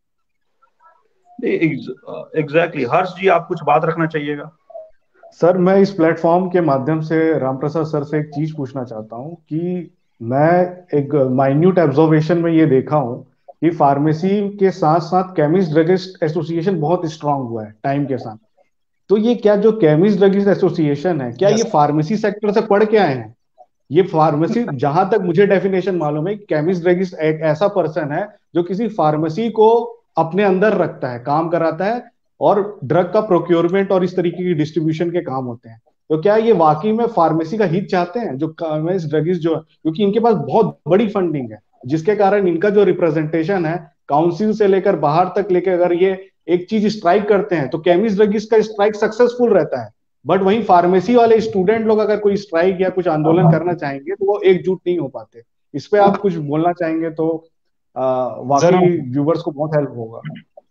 एग्जैक्टली। हर्ष जी, आप कुछ बात रखना चाहिएगा? सर मैं इस प्लेटफॉर्म के माध्यम से रामप्रसाद सर से एक चीज पूछना चाहता हूँ कि मैं एक माइन्यूट ऑब्जर्वेशन में ये देखा हूँ कि फार्मेसी के साथ साथ केमिस्ट ड्रगिस्ट एसोसिएशन बहुत स्ट्रांग हुआ है टाइम के साथ। तो ये क्या जो केमिस्ट ड्रगिस्ट एसोसिएशन है, क्या ये यस। फार्मेसी सेक्टर से पढ़ के आए हैं? ये फार्मेसी, जहां तक मुझे डेफिनेशन मालूम है, केमिस्ट ड्रगिस्ट एक ऐसा पर्सन है जो किसी फार्मेसी को अपने अंदर रखता है, काम कराता है, और ड्रग का प्रोक्योरमेंट और इस तरीके की डिस्ट्रीब्यूशन के काम होते हैं। तो क्या ये वाकई में फार्मेसी का हित चाहते हैं जो केमिस्ट ड्रगिस्ट जो है? क्योंकि इनके पास बहुत बड़ी फंडिंग है, जिसके कारण इनका जो रिप्रेजेंटेशन है काउंसिल से लेकर बाहर तक लेकर, अगर ये एक चीज स्ट्राइक करते हैं तो केमिस्ट ड्रगिस्ट का स्ट्राइक सक्सेसफुल रहता है। बट वहीं फार्मेसी वाले स्टूडेंट लोग अगर कोई स्ट्राइक या कुछ आंदोलन करना चाहेंगे तो वो एकजुट नहीं हो पाते। इस पे आप कुछ बोलना चाहेंगे तो वाकई जरूर व्यूवर्स को बहुत हेल्प होगा।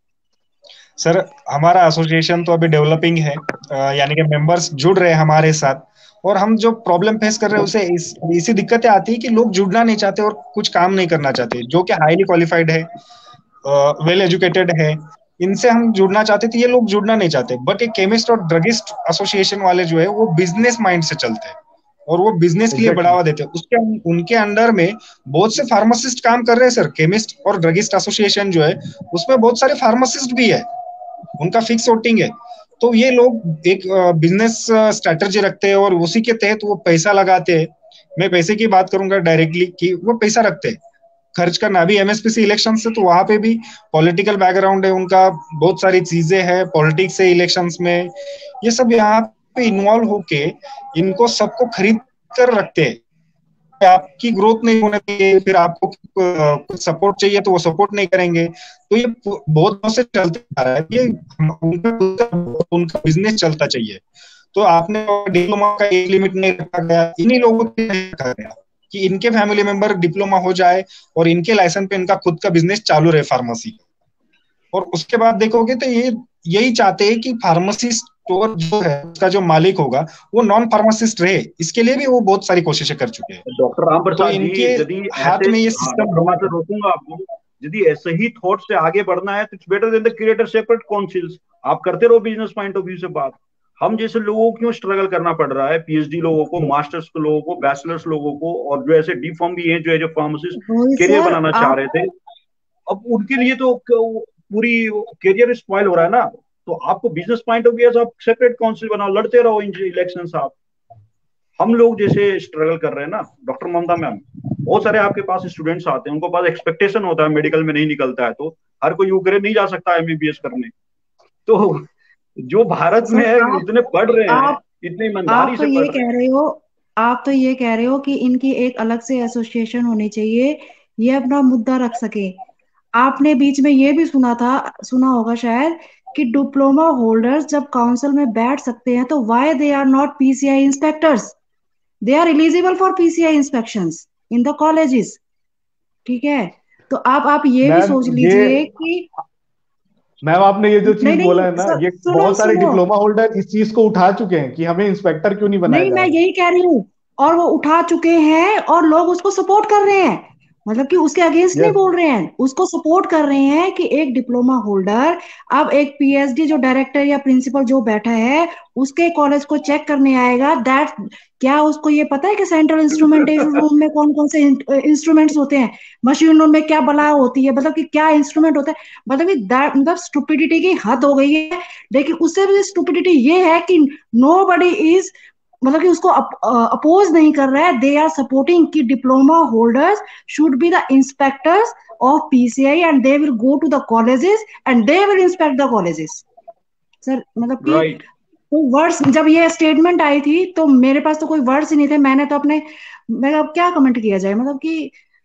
सर, हमारा एसोसिएशन तो अभी डेवलपिंग है, यानी कि मेंबर्स जुड़ रहे हैं हमारे साथ, और हम जो प्रॉब्लम फेस कर रहे हैं उसे इसी दिक्कतें आती है कि लोग जुड़ना नहीं चाहते और कुछ काम नहीं करना चाहते, जो कि हाईली क्वालिफाइड है, वेल एजुकेटेड है, इनसे हम जुड़ना चाहते थे, ये लोग जुड़ना नहीं चाहते। बट ये केमिस्ट और ड्रगिस्ट एसोसिएशन वाले जो है वो बिजनेस माइंड से चलते हैं और वो बिजनेस के लिए एग्जैक्टली। बढ़ावा देते हैं। उसके उनके अंडर में बहुत से फार्मासिस्ट काम कर रहे हैं सर। केमिस्ट और ड्रगिस्ट एसोसिएशन जो है उसमें बहुत सारे फार्मासिस्ट भी है, उनका फिक्स वोटिंग है। तो ये लोग एक बिजनेस स्ट्रेटजी रखते हैं और उसी के तहत वो पैसा लगाते हैं। मैं पैसे की बात करूंगा डायरेक्टली कि वो पैसा रखते हैं खर्च करना। अभी एमएसपीसी इलेक्शन से तो वहां पे भी पॉलिटिकल बैकग्राउंड है उनका, बहुत सारी चीजें हैं पॉलिटिक्स है इलेक्शंस में, ये सब यहाँ पे इन्वॉल्व होके इनको सबको खरीद कर रखते हैं। आपकी ग्रोथ नहीं होने चाहिए, फिर आपको कुछ सपोर्ट चाहिए तो वो सपोर्ट नहीं करेंगे। तो ये बहुत दिनों से चलते आ रहा है, ये उनका बिजनेस चलता चाहिए। तो आपने डिप्लोमा का एक लिमिट नहीं रखा गया, इन्हीं लोगों के लिए रखा गया कि इनके फैमिली मेंबर डिप्लोमा हो जाए और इनके लाइसेंस पे इनका खुद का बिजनेस चालू रहे फार्मेसी। और उसके बाद देखोगे तो ये यही चाहते हैं कि फार्मेसी स्टोर जो है उसका जो मालिक होगा वो नॉन फार्मासिस्ट रहे। इसके लिए भी वो बहुत सारी कोशिशें कर चुके हैं। डॉक्टर राम तो प्रसाद जी, इनके यदि हाथ ऐसे, में ये हाँ सिस्टम डॉक्टर, मैं बना तो है। रोकूंगा आपको। यदि ऐसे ही थॉट से आगे बढ़ना है तो it's better than the creator separate councils. आप करते रहो बिजनेस पॉइंट ऑफ व्यू से बात। हम जैसे लोगों को क्यों स्ट्रगल करना पड़ रहा है? पीएचडी लोगों को, मास्टर्स के लोगों को, बैचलर्स लोगों को, और जो ऐसे डी फॉर्म भी हैं जो फार्मासिस्ट रोहित करियर सर बनाना चाह आप रहे थे, अब उनके लिए तो पूरी करियर स्पॉइल हो रहा है ना। तो आपको बिजनेस पॉइंट ऑफ व्यू से आप सेपरेट काउंसिल बनाओ, लड़ते रहो इन इलेक्शन। आप, हम लोग जैसे स्ट्रगल कर रहे हैं ना डॉक्टर ममता मैम, बहुत सारे आपके पास स्टूडेंट्स आते हैं, उनको पास एक्सपेक्टेशन होता है, मेडिकल में नहीं निकलता है तो हर कोई यूक्रेन नहीं जा सकता एमबीबीएस करने। तो जो भारत में सर है, इतने पढ़ रहे हैं, आप इतने आप ईमानदारी तो से ये पढ़ रहे कह हैं। रहे हो आप तो ये कह रहे हो कि इनकी एक अलग से एसोसिएशन होनी चाहिए, ये अपना मुद्दा रख सके। आपने बीच में ये भी सुना होगा शायद, कि डिप्लोमा होल्डर्स जब काउंसिल में बैठ सकते हैं तो why they are not PCI inspectors? They are eligible for PCI inspections in the colleges. ठीक है, तो आप ये भी मैम सोच ये, लीजिए कि मैम आपने ये जो नहीं चीज बोला नहीं है ना, सर, ये सुनो बहुत सारे सुनो, डिप्लोमा होल्डर इस चीज को उठा चुके हैं कि हमें इंस्पेक्टर क्यों नहीं बनाया नहीं जा मैं रहा। यही कह रही हूँ, और वो उठा चुके हैं और लोग उसको सपोर्ट कर रहे हैं। मतलब कि उसके अगेंस्ट नहीं यस। बोल रहे हैं, उसको सपोर्ट कर रहे हैं कि एक डिप्लोमा होल्डर अब एक पीएचडी जो डायरेक्टर या प्रिंसिपल जो बैठा है उसके कॉलेज को चेक करने आएगा। दैट क्या उसको ये पता है कि सेंट्रल इंस्ट्रूमेंटेशन रूम में कौन कौन से इंस्ट्रूमेंट्स होते हैं, मशीनों में क्या बला होती है, मतलब कि क्या इंस्ट्रूमेंट होता है। मतलब कि मतलब स्टुपिडिटी की हद हो गई है। लेकिन उससे भी स्टुपिडिटी ये है कि नो बडी इज, मतलब कि उसको अपोज नहीं कर रहा है, दे आर सपोर्टिंग कि diploma holders should be the inspectors of PCI and they will go to the colleges and they will inspect the colleges. Sir मतलब कि राइट। कोई वर्ड्स, जब ये स्टेटमेंट आई थी तो मेरे पास तो कोई वर्ड्स ही नहीं थे। मैंने तो अपने, मैं अब क्या कमेंट किया जाए, मतलब कि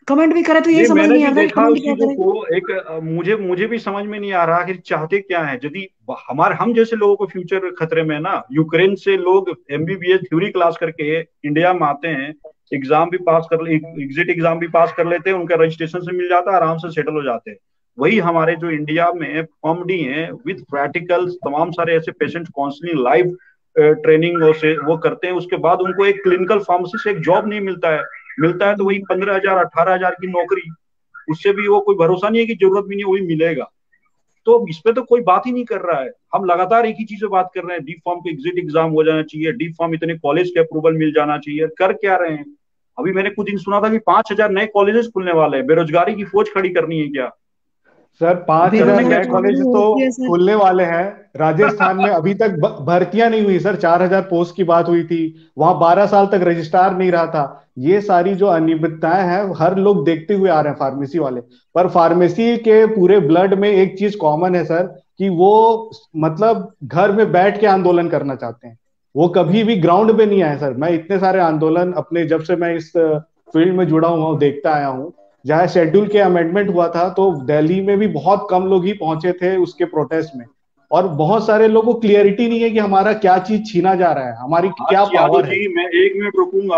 कमेंट भी करे तो यही ये समझ मैंने नहीं भी आता कि देखा कमेंट उस क्या चीजों करे। को। एक मुझे मुझे भी समझ में नहीं आ रहा कि चाहते क्या है। यदि हमारे हम जैसे लोगों को फ्यूचर खतरे में है ना, यूक्रेन से लोग एमबीबीएस थ्योरी क्लास करके इंडिया में आते हैं, एग्जाम भी पास कर एग्जिट एग्जाम भी पास कर लेते हैं, उनका रजिस्ट्रेशन से मिल जाता है, आराम से सेटल हो जाते हैं। वही हमारे जो इंडिया में पमडी हैं विद प्रैक्टिकल्स, तमाम सारे ऐसे पेशेंट काउंसलिंग लाइव ट्रेनिंग से वो करते हैं, उसके बाद उनको एक क्लिनिकल फार्मेसी से एक जॉब नहीं मिलता है। मिलता है तो वही 15,000 18,000 की नौकरी, उससे भी वो कोई भरोसा नहीं है कि जरूरत भी नहीं वही मिलेगा। तो इस पे तो कोई बात ही नहीं कर रहा है। हम लगातार एक ही चीज पे बात कर रहे हैं, डी फार्म को एग्जिट एग्जाम हो जाना चाहिए, डी फार्म इतने कॉलेज के अप्रूवल मिल जाना चाहिए। कर क्या रहे हैं? अभी मैंने कुछ दिन सुना था कि 5,000 नए कॉलेजेस खुलने वाले हैं। बेरोजगारी की फौज खड़ी करनी है क्या? सर, पांच दिक्कत हजार में बेरोजगारी क्या नए है? तो कॉलेज ऑलरेडी तो होती है सर। खुलने वाले हैं। राजस्थान में अभी तक भर्तियां नहीं हुई सर। 4,000 पोस्ट की बात हुई थी, वहां 12 साल तक रजिस्ट्रार नहीं रहा था। ये सारी जो अनियमितताएं हैं हर लोग देखते हुए आ रहे हैं, फार्मेसी वाले। पर फार्मेसी के पूरे ब्लड में एक चीज कॉमन है सर, कि वो मतलब घर में बैठ के आंदोलन करना चाहते हैं। वो कभी भी ग्राउंड पे नहीं आए सर। मैं इतने सारे आंदोलन अपने, जब से मैं इस फील्ड में जुड़ा हुआ हूँ, देखता आया हूँ। जहाँ शेड्यूल के अमेंडमेंट हुआ था तो दिल्ली में भी बहुत कम लोग ही पहुंचे थे उसके प्रोटेस्ट में। और बहुत सारे लोगों को क्लियरिटी नहीं है कि हमारा क्या चीज छीना जा रहा है, हमारी क्या आज यादव पावर है। जी, मैं 1 मिनट रुकूंगा।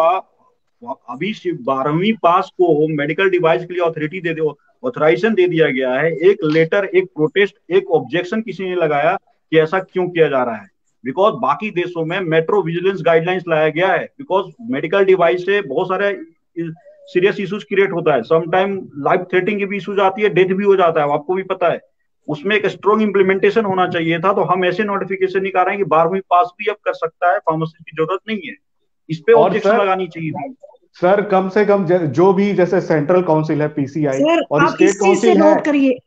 अभी सिर्फ 12वीं पास को मेडिकल डिवाइस के लिए ऑथोरिटी दे दो, ऑथराइजेशन दे दिया गया है। एक लेटर, एक प्रोटेस्ट, एक ऑब्जेक्शन किसी ने लगाया कि ऐसा क्यों किया जा रहा है? बिकॉज बाकी देशों में मेट्रो विजिलेंस गाइडलाइंस लाया गया है। बिकॉज मेडिकल डिवाइस से बहुत सारे सीरियस इश्यूज क्रिएट होता है, समटाइम लाइफ थ्रेटनिंग की भी इश्यूज आती है, डेथ भी हो जाता है, आपको भी पता है। उसमें एक स्ट्रॉन्ग इंप्लीमेंटेशन होना चाहिए था। तो हम ऐसे नोटिफिकेशन निकाल रहे हैं कि 12वीं पास भी अब कर सकता है, फार्मासिस्ट की जरूरत नहीं है। इस पे और ऑब्जेक्शन सर, लगानी चाहिए थी। सर कम से कम जो भी, जैसे सेंट्रल काउंसिल है पीसीआई, सर और आप इस चीज से नोट करिए।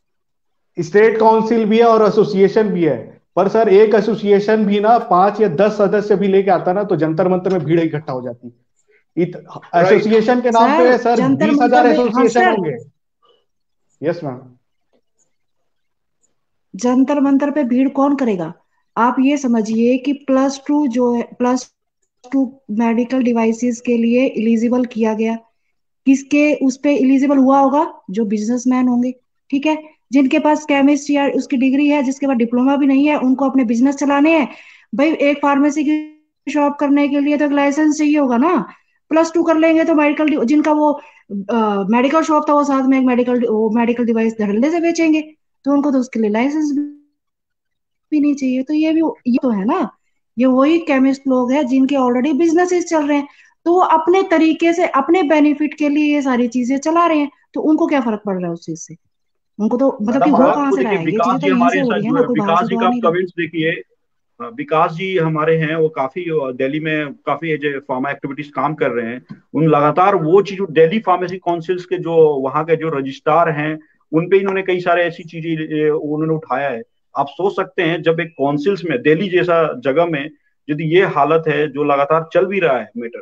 स्टेट काउंसिल भी है और एसोसिएशन भी है। पर सर एक एसोसिएशन भी ना 5 या 10 सदस्य भी लेके आता ना, तो जंतर मंतर में भीड़ इकट्ठा हो जाती। राइट। एसोसिएशन के नाम सर पे सर जंतर 20,000 मंतर में, हाँ एसोसिएशन सर, होंगे। Yes ma'am. जंतर मंतर पे भीड़ कौन करेगा? आप ये समझिए कि प्लस टू जो है, प्लस टू मेडिकल डिवाइसेस के लिए इलिजिबल किया गया, किसके उस पे इलिजिबल हुआ होगा? जो बिजनेसमैन होंगे, ठीक है, जिनके पास केमिस्ट्री या उसकी डिग्री है, जिसके पास डिप्लोमा भी नहीं है, उनको अपने बिजनेस चलाने हैं। भाई एक फार्मेसी की शॉप करने के लिए तो एक लाइसेंस चाहिए होगा ना। प्लस टू कर लेंगे तो मेडिकल, जिनका वो मेडिकल शॉप था, वो साथ में एक मेडिकल डिवाइस धड़ल्ले से बेचेंगे, तो उनको तो उसके लिए लाइसेंस भी नहीं चाहिए। तो ये तो है ना, ये वही केमिस्ट लोग हैं जिनके ऑलरेडी बिजनेसेस चल रहे हैं, तो वो अपने तरीके से अपने बेनिफिट के लिए ये सारी चीजें चला रहे हैं। तो उनको क्या फर्क पड़ रहा है उस चीज से? उनको तो मतलब कि मैडम हो कहाँ आपको से रहा देखिए, है? ये विकास चीजें तो जी यहीं से हमारे हो साथ रही है जो ना, है, कोई बाहर विकास से जी तो का आ आप नहीं रहा। कमेंट्स देखिए। विकास जी हमारे हैं, वो काफी दिल्ली में काफी एज फार्मा एक्टिविटीज काम कर रहे हैं। उन लगातार वो चीज, दिल्ली फार्मेसी काउंसिल्स के जो वहाँ के जो रजिस्ट्रार हैं, उन पे इन्होंने कई सारे ऐसी चीजें उन्होंने उठाया है। आप सोच सकते हैं, जब एक काउंसिल्स में, दिल्ली जैसा जगह में यदि ये हालत है, जो लगातार चल भी रहा है मैटर,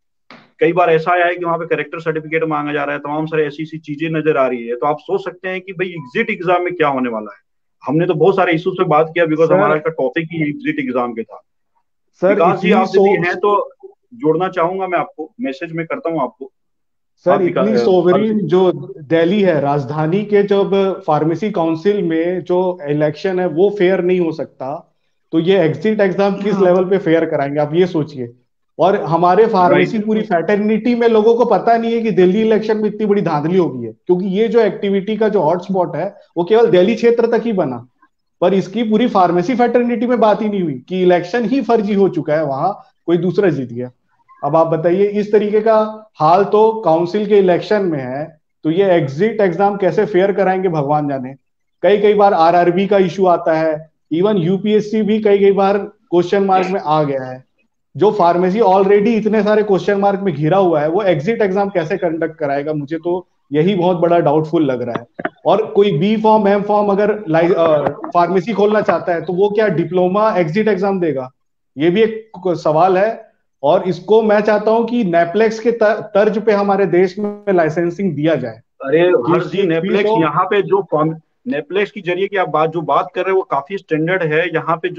कई बार ऐसा आया है कि वहां पे करेक्टर सर्टिफिकेट मांगा जा रहा है, तमाम सारे ऐसी ऐसी चीजें नजर आ रही है। तो आप सोच सकते हैं कि भाई एग्जिट एग्जाम में क्या होने वाला है। हमने तो बहुत सारे इश्यूज पे बात किया, बिकॉज हमारा सर, इसका टॉपिक ही एग्जिट एग्जाम के था। सर विकास जी, इतनी आप सो यदि हैं तो जोड़ना चाहूंगा, मैं आपको मैसेज में करता हूँ आपको। हाँ सर इतनी हर सोवरीन जो दिल्ली है राजधानी के, जब फार्मेसी काउंसिल में जो इलेक्शन है वो फेयर नहीं हो सकता, तो ये एग्जिट एग्जाम किस हाँ लेवल पे फेयर कराएंगे आप ये सोचिए। और हमारे फार्मेसी राइट। पूरी फैटर्निटी में लोगों को पता नहीं है कि दिल्ली इलेक्शन में इतनी बड़ी धांधली हो गई है, क्योंकि ये जो एक्टिविटी का जो हॉटस्पॉट है वो केवल दिल्ली क्षेत्र तक ही बना। पर इसकी पूरी फार्मेसी फैटर्निटी में बात ही नहीं हुई कि इलेक्शन ही फर्जी हो चुका है, वहां कोई दूसरा जीत गया। अब आप बताइए, इस तरीके का हाल तो काउंसिल के इलेक्शन में है, तो ये एग्जिट एग्जाम कैसे फेयर कराएंगे भगवान जाने। कई कई बार आरआरबी का इशू आता है, इवन यूपीएससी भी कई कई बार क्वेश्चन मार्क में आ गया है। जो फार्मेसी ऑलरेडी इतने सारे क्वेश्चन मार्क में घिरा हुआ है, वो एग्जिट एग्जाम कैसे कंडक्ट कराएगा, मुझे तो यही बहुत बड़ा डाउटफुल लग रहा है। और कोई बी फॉर्म एम फॉर्म अगर फार्मेसी खोलना चाहता है तो वो क्या डिप्लोमा एग्जिट एग्जाम देगा? ये भी एक सवाल है। और इसको मैं चाहता हूं कि नेपलेक्स के तर्ज पे हमारे देश में लाइसेंसिंग दिया जाए, अरे कि हर्ष उसकी जी, एक फीस नेप्लेक्स हो। यहाँ पे जो नेप्लेक्स की जरिए की आप बात कर रहे हैं, वो काफी स्टैंडर्ड है। यहाँ पे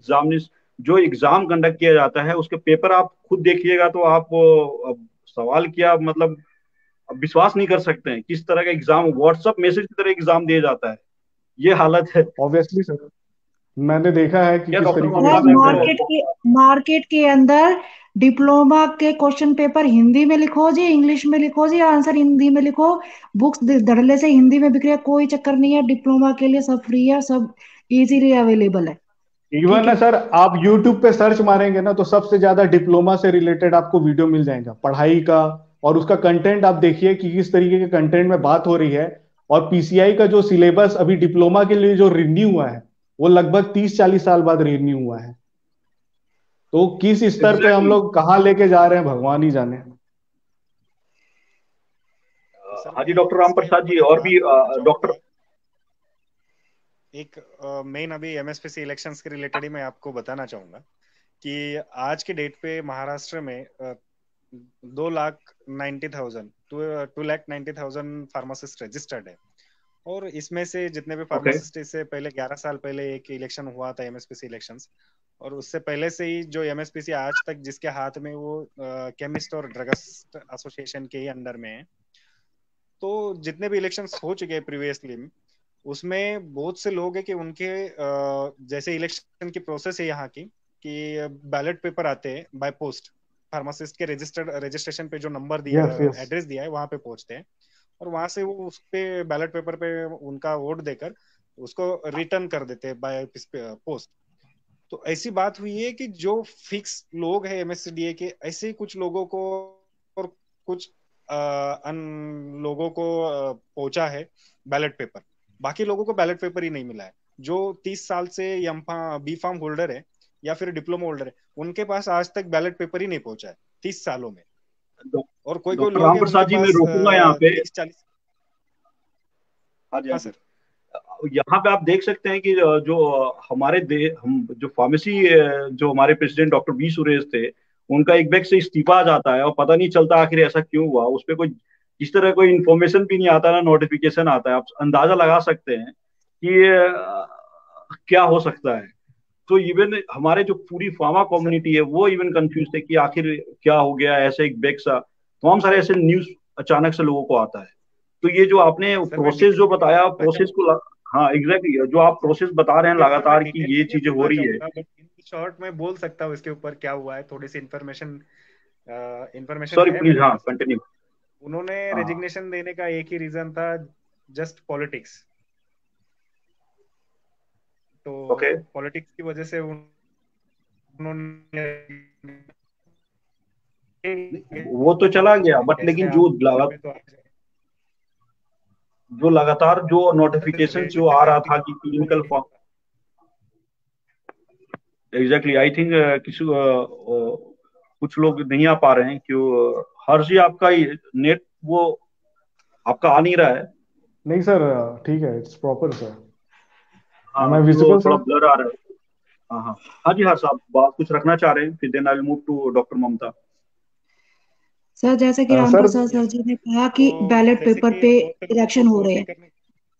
जो एग्जाम कंडक्ट किया जाता है, उसके पेपर आप खुद देखिएगा तो आप, अब सवाल किया मतलब, विश्वास नहीं कर सकते हैं किस तरह का एग्जाम, व्हाट्सएप मैसेज की तरह एग्जाम दिया जाता है, ये हालत है। ऑब्वियसली सर, मैंने देखा है कि क्या किस डॉक्टर तरीके ममता के सर मैं स्टूडेंट। मार्केट के अंदर डिप्लोमा के क्वेश्चन पेपर हिंदी में लिखो जी, इंग्लिश में लिखो जी, आंसर हिंदी में लिखो, बुक्स धड़ल्ले से हिंदी में बिक रही है, कोई चक्कर नहीं है, डिप्लोमा के लिए सब फ्री है, सब इजीली अवेलेबल है। ठीक इवन है। सर आप YouTube पे सर्च मारेंगे ना तो सबसे ज्यादा डिप्लोमा से रिलेटेड आपको वीडियो मिल जाएगा पढ़ाई का। और उसका कंटेंट आप देखिए कि किस तरीके के कंटेंट में बात हो रही है। और पीसीआई का जो सिलेबस अभी डिप्लोमा के लिए जो रिन्यू हुआ है, वो लगभग 30-40 साल बाद रिन्यू हुआ है। तो किस स्तर पे हम एग्जैक्टली। लोग कहाँ लेके जा रहे हैं भगवान ही जाने। तो सर हाँ जी मैं डॉक्टर राम इसके प्रसाद ऊपर जी, एक और बात भी बोलना डॉक्टर। चाहूंगा। एक मेन अभी एमएसपीसी इलेक्शंस के रिलेटेड ही मैं आपको बताना चाहूंगा कि आज के डेट पे महाराष्ट्र में 2,90,000 2,90,000 फार्मासिस्ट रजिस्टर्ड है। और इसमें से जितने भी ओके। फार्मासिस्ट, इससे पहले 11 साल पहले एक इलेक्शन हुआ था एमएसपीसी इलेक्शंस, और उससे पहले से ही जो एमएसपीसी आज तक जिसके हाथ में वो केमिस्ट और ड्रगिस्ट एसोसिएशन के ही अंडर में है। तो जितने भी इलेक्शंस हो चुके हैं प्रीवियसली, उसमें बहुत से लोग हैं कि उनके जैसे इलेक्शन की प्रोसेस है यहाँ की कि बैलेट पेपर आते हैं बाय पोस्ट, फार्मासिस्ट के रजिस्ट्रेशन पे जो नंबर दिया, यस यस। एड्रेस दिया है, वहां पे पहुंचते हैं। और वहां से वो उस पे बैलेट पेपर पे उनका वोट देकर उसको रिटर्न कर देते हैं बाय पोस्ट। तो ऐसी बात हुई है कि जो फिक्स लोग हैं एमएससीडीए के, ऐसे ही कुछ लोगों को और कुछ अन लोगों को पहुंचा है बैलेट पेपर। बाकी लोगों को बैलेट पेपर ही नहीं मिला है। जो 30 साल से एम बी फार्म होल्डर है या फिर डिप्लोमा होल्डर है, उनके पास आज तक बैलेट पेपर ही नहीं पहुंचा है 30 सालों में। और कोई कोई डॉक्टर लोग राम हैं उनके प्रसाद जी, मैं पास रोकूंगा यहाँ पे। 30-40। हाँ जी, हाँ हाँ जी। सर। यहाँ पे आप देख सकते हैं कि जो हमारे हम जो फार्मेसी, जो हमारे प्रेसिडेंट डॉक्टर बी सुरेश थे, उनका एक बैग से इस्तीफा आ जाता है और पता नहीं चलता आखिर ऐसा क्यों हुआ। उस पर कोई इस तरह कोई इन्फॉर्मेशन भी नहीं आता, ना नोटिफिकेशन आता है। आप अंदाजा लगा सकते हैं कि क्या हो सकता है। तो इवन हमारे जो पूरी फार्मा सर कम्युनिटी है वो इवन कंफ्यूज थे कि आखिर क्या हो गया, ऐसे एक बैग सा तमाम सारे ऐसे न्यूज अचानक से लोगों को आता है। तो ये जो आपने सर मैं प्रोसेस डिटेल जो में नहीं बताया, बोलना प्रोसेस को हाँ एग्जैक्टली, जो आप प्रोसेस बता रहे हैं ओके सर, मैं लगातार कि डिटेल ये में नहीं चीजें हो बोलना रही है। चाहूंगा, बट इन शॉर्ट में बोल सकता हूँ इसके ऊपर क्या हुआ है। थोड़ी सी इंफॉर्मेशन इंफॉर्मेशन सॉरी है प्लीज, मेरे हाँ पास। कंटिन्यू। उन्होंने हाँ रेजिग्नेशन देने का एक ही रीजन था, जस्ट पॉलिटिक्स। तो ओके। पॉलिटिक्स की वजह से उन्होंने वो तो चला गया, बट कैसे लेकिन आप पे तो आ जाए। जो लगातार जो नोटिफिकेशन जो आ रहा था कि वो clinical, meeting exactly I think किसी कुछ लोग नहीं आ पा रहे हैं क्यों। हर जी आपका नेट वो आपका आ नहीं रहा है। नहीं सर, ठीक है, इट्स प्रॉपर सर। एम हाँ आई तो विजिबल थोड़ा सर? ब्लर आ रहा है। हाँ हाँ। हाँ जी, हाँ साहब, बात कुछ रखना चाह रहे हैं, फिर then I move to doctor Mamta. Sir जैसे कि sir Ramprasad sir yes. Ji ने कहा कि तो बैलेट जैसे पेपर कि पे बहुत से लोगों को इलेक्शन हो रहे वोटिंग हैं। करने।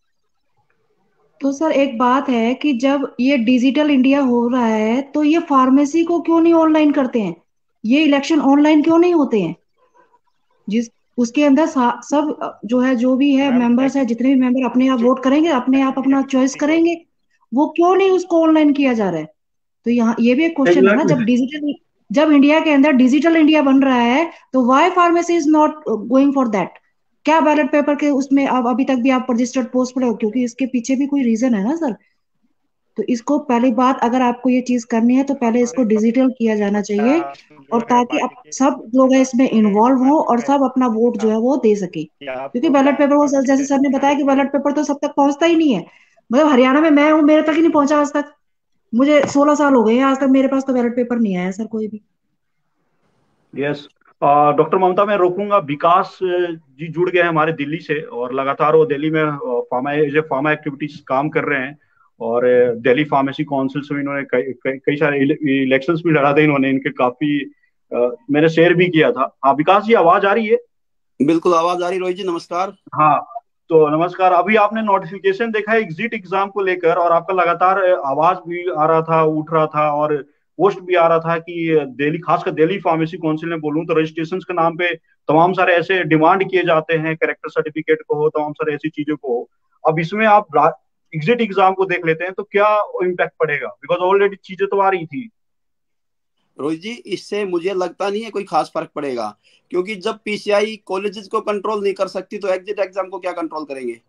तो सर एक बात है कि जब ये डिजिटल इंडिया हो रहा है तो ये फार्मेसी को क्यों नहीं ऑनलाइन करते हैं, ये इलेक्शन ऑनलाइन क्यों नहीं होते हैं, जिस उसके अंदर सब जो है, जो भी है मैम मेंबर्स है, जितने भी मेंबर अपने आप एक्चुअली वोट करेंगे, अपने आप अपना चॉइस किसी को करेंगे, वो क्यों नहीं उसको ऑनलाइन किया जा रहा है। तो यहाँ ये भी एक क्वेश्चन है ना, एग्जैक्टली। जब इंडिया के अंदर डिजिटल इंडिया बन रहा है तो why pharmacy is not going for that. क्या बैलेट पेपर के उसमें अब अभी तक भी आप रजिस्टर्ड पोस्ट पर हो, क्योंकि इसके पीछे भी कोई रीजन है ना सर। तो इसको पहली बात, अगर आपको ये चीज करनी है तो पहले इसको हमारे डिजिटल किया जाना चाहिए, जो और है ताकि अब पार्टी के सब लोग हैं इसमें उन्होंने इन्वॉल्व हो और डिमांड सब अपना वोट जो था है वो दे सके। कि आप क्योंकि बैलेट पेपर वो जैसे सर ने बताया कि बैलेट पेपर तो सब तक पहुंचता ही नहीं है। मतलब हरियाणा में मैं हूँ, मेरे तक ही नहीं पहुंचा आज तक। मुझे 16 साल हो गए हैं, आज तक मेरे पास तो बैलेट पेपर नहीं आया सर कोई भी। यस। डॉक्टर ममता, मैं रोकूंगा। विकास जी जुड़ गए हैं हमारे दिल्ली से, और लगातार वो दिल्ली में फार्मा एक्टिविटीज काम कर रहे हैं। और दिल्ली फार्मेसी काउंसिल से इन्होंने कई सारे इलेक्शंस भी लड़ा थे इन्होंने, इनके काफी मैंने शेयर भी किया था। हाँ विकास जी, आवाज आ रही है? बिल्कुल आवाज आ रही, रोहित जी नमस्कार। हाँ तो नमस्कार। अभी आपने नोटिफिकेशन देखा है एग्जिट एग्जाम को लेकर, और आपका लगातार आवाज भी आ रहा था, उठ रहा था, और पोस्ट भी आ रहा था कि दिल्ली, खासकर दिल्ली फार्मेसी काउंसिल ने बोलूं तो रजिस्ट्रेशन के नाम पे तमाम सारे ऐसे डिमांड किए जाते हैं, कैरेक्टर सर्टिफिकेट को हो, तमाम सारे ऐसी चीजों को हो। अब इसमें आप एग्जिट एग्जाम को देख लेते हैं तो क्या इम्पैक्ट पड़ेगा, बिकॉज ऑलरेडी चीजें तो आ रही थी। रोहित जी, इससे मुझे लगता नहीं है कोई खास फर्क पड़ेगा, क्योंकि जब पीसीआई कॉलेजेस को कंट्रोल नहीं कर सकती तो एग्जिट एग्जाम को क्या कंट्रोल करेंगे।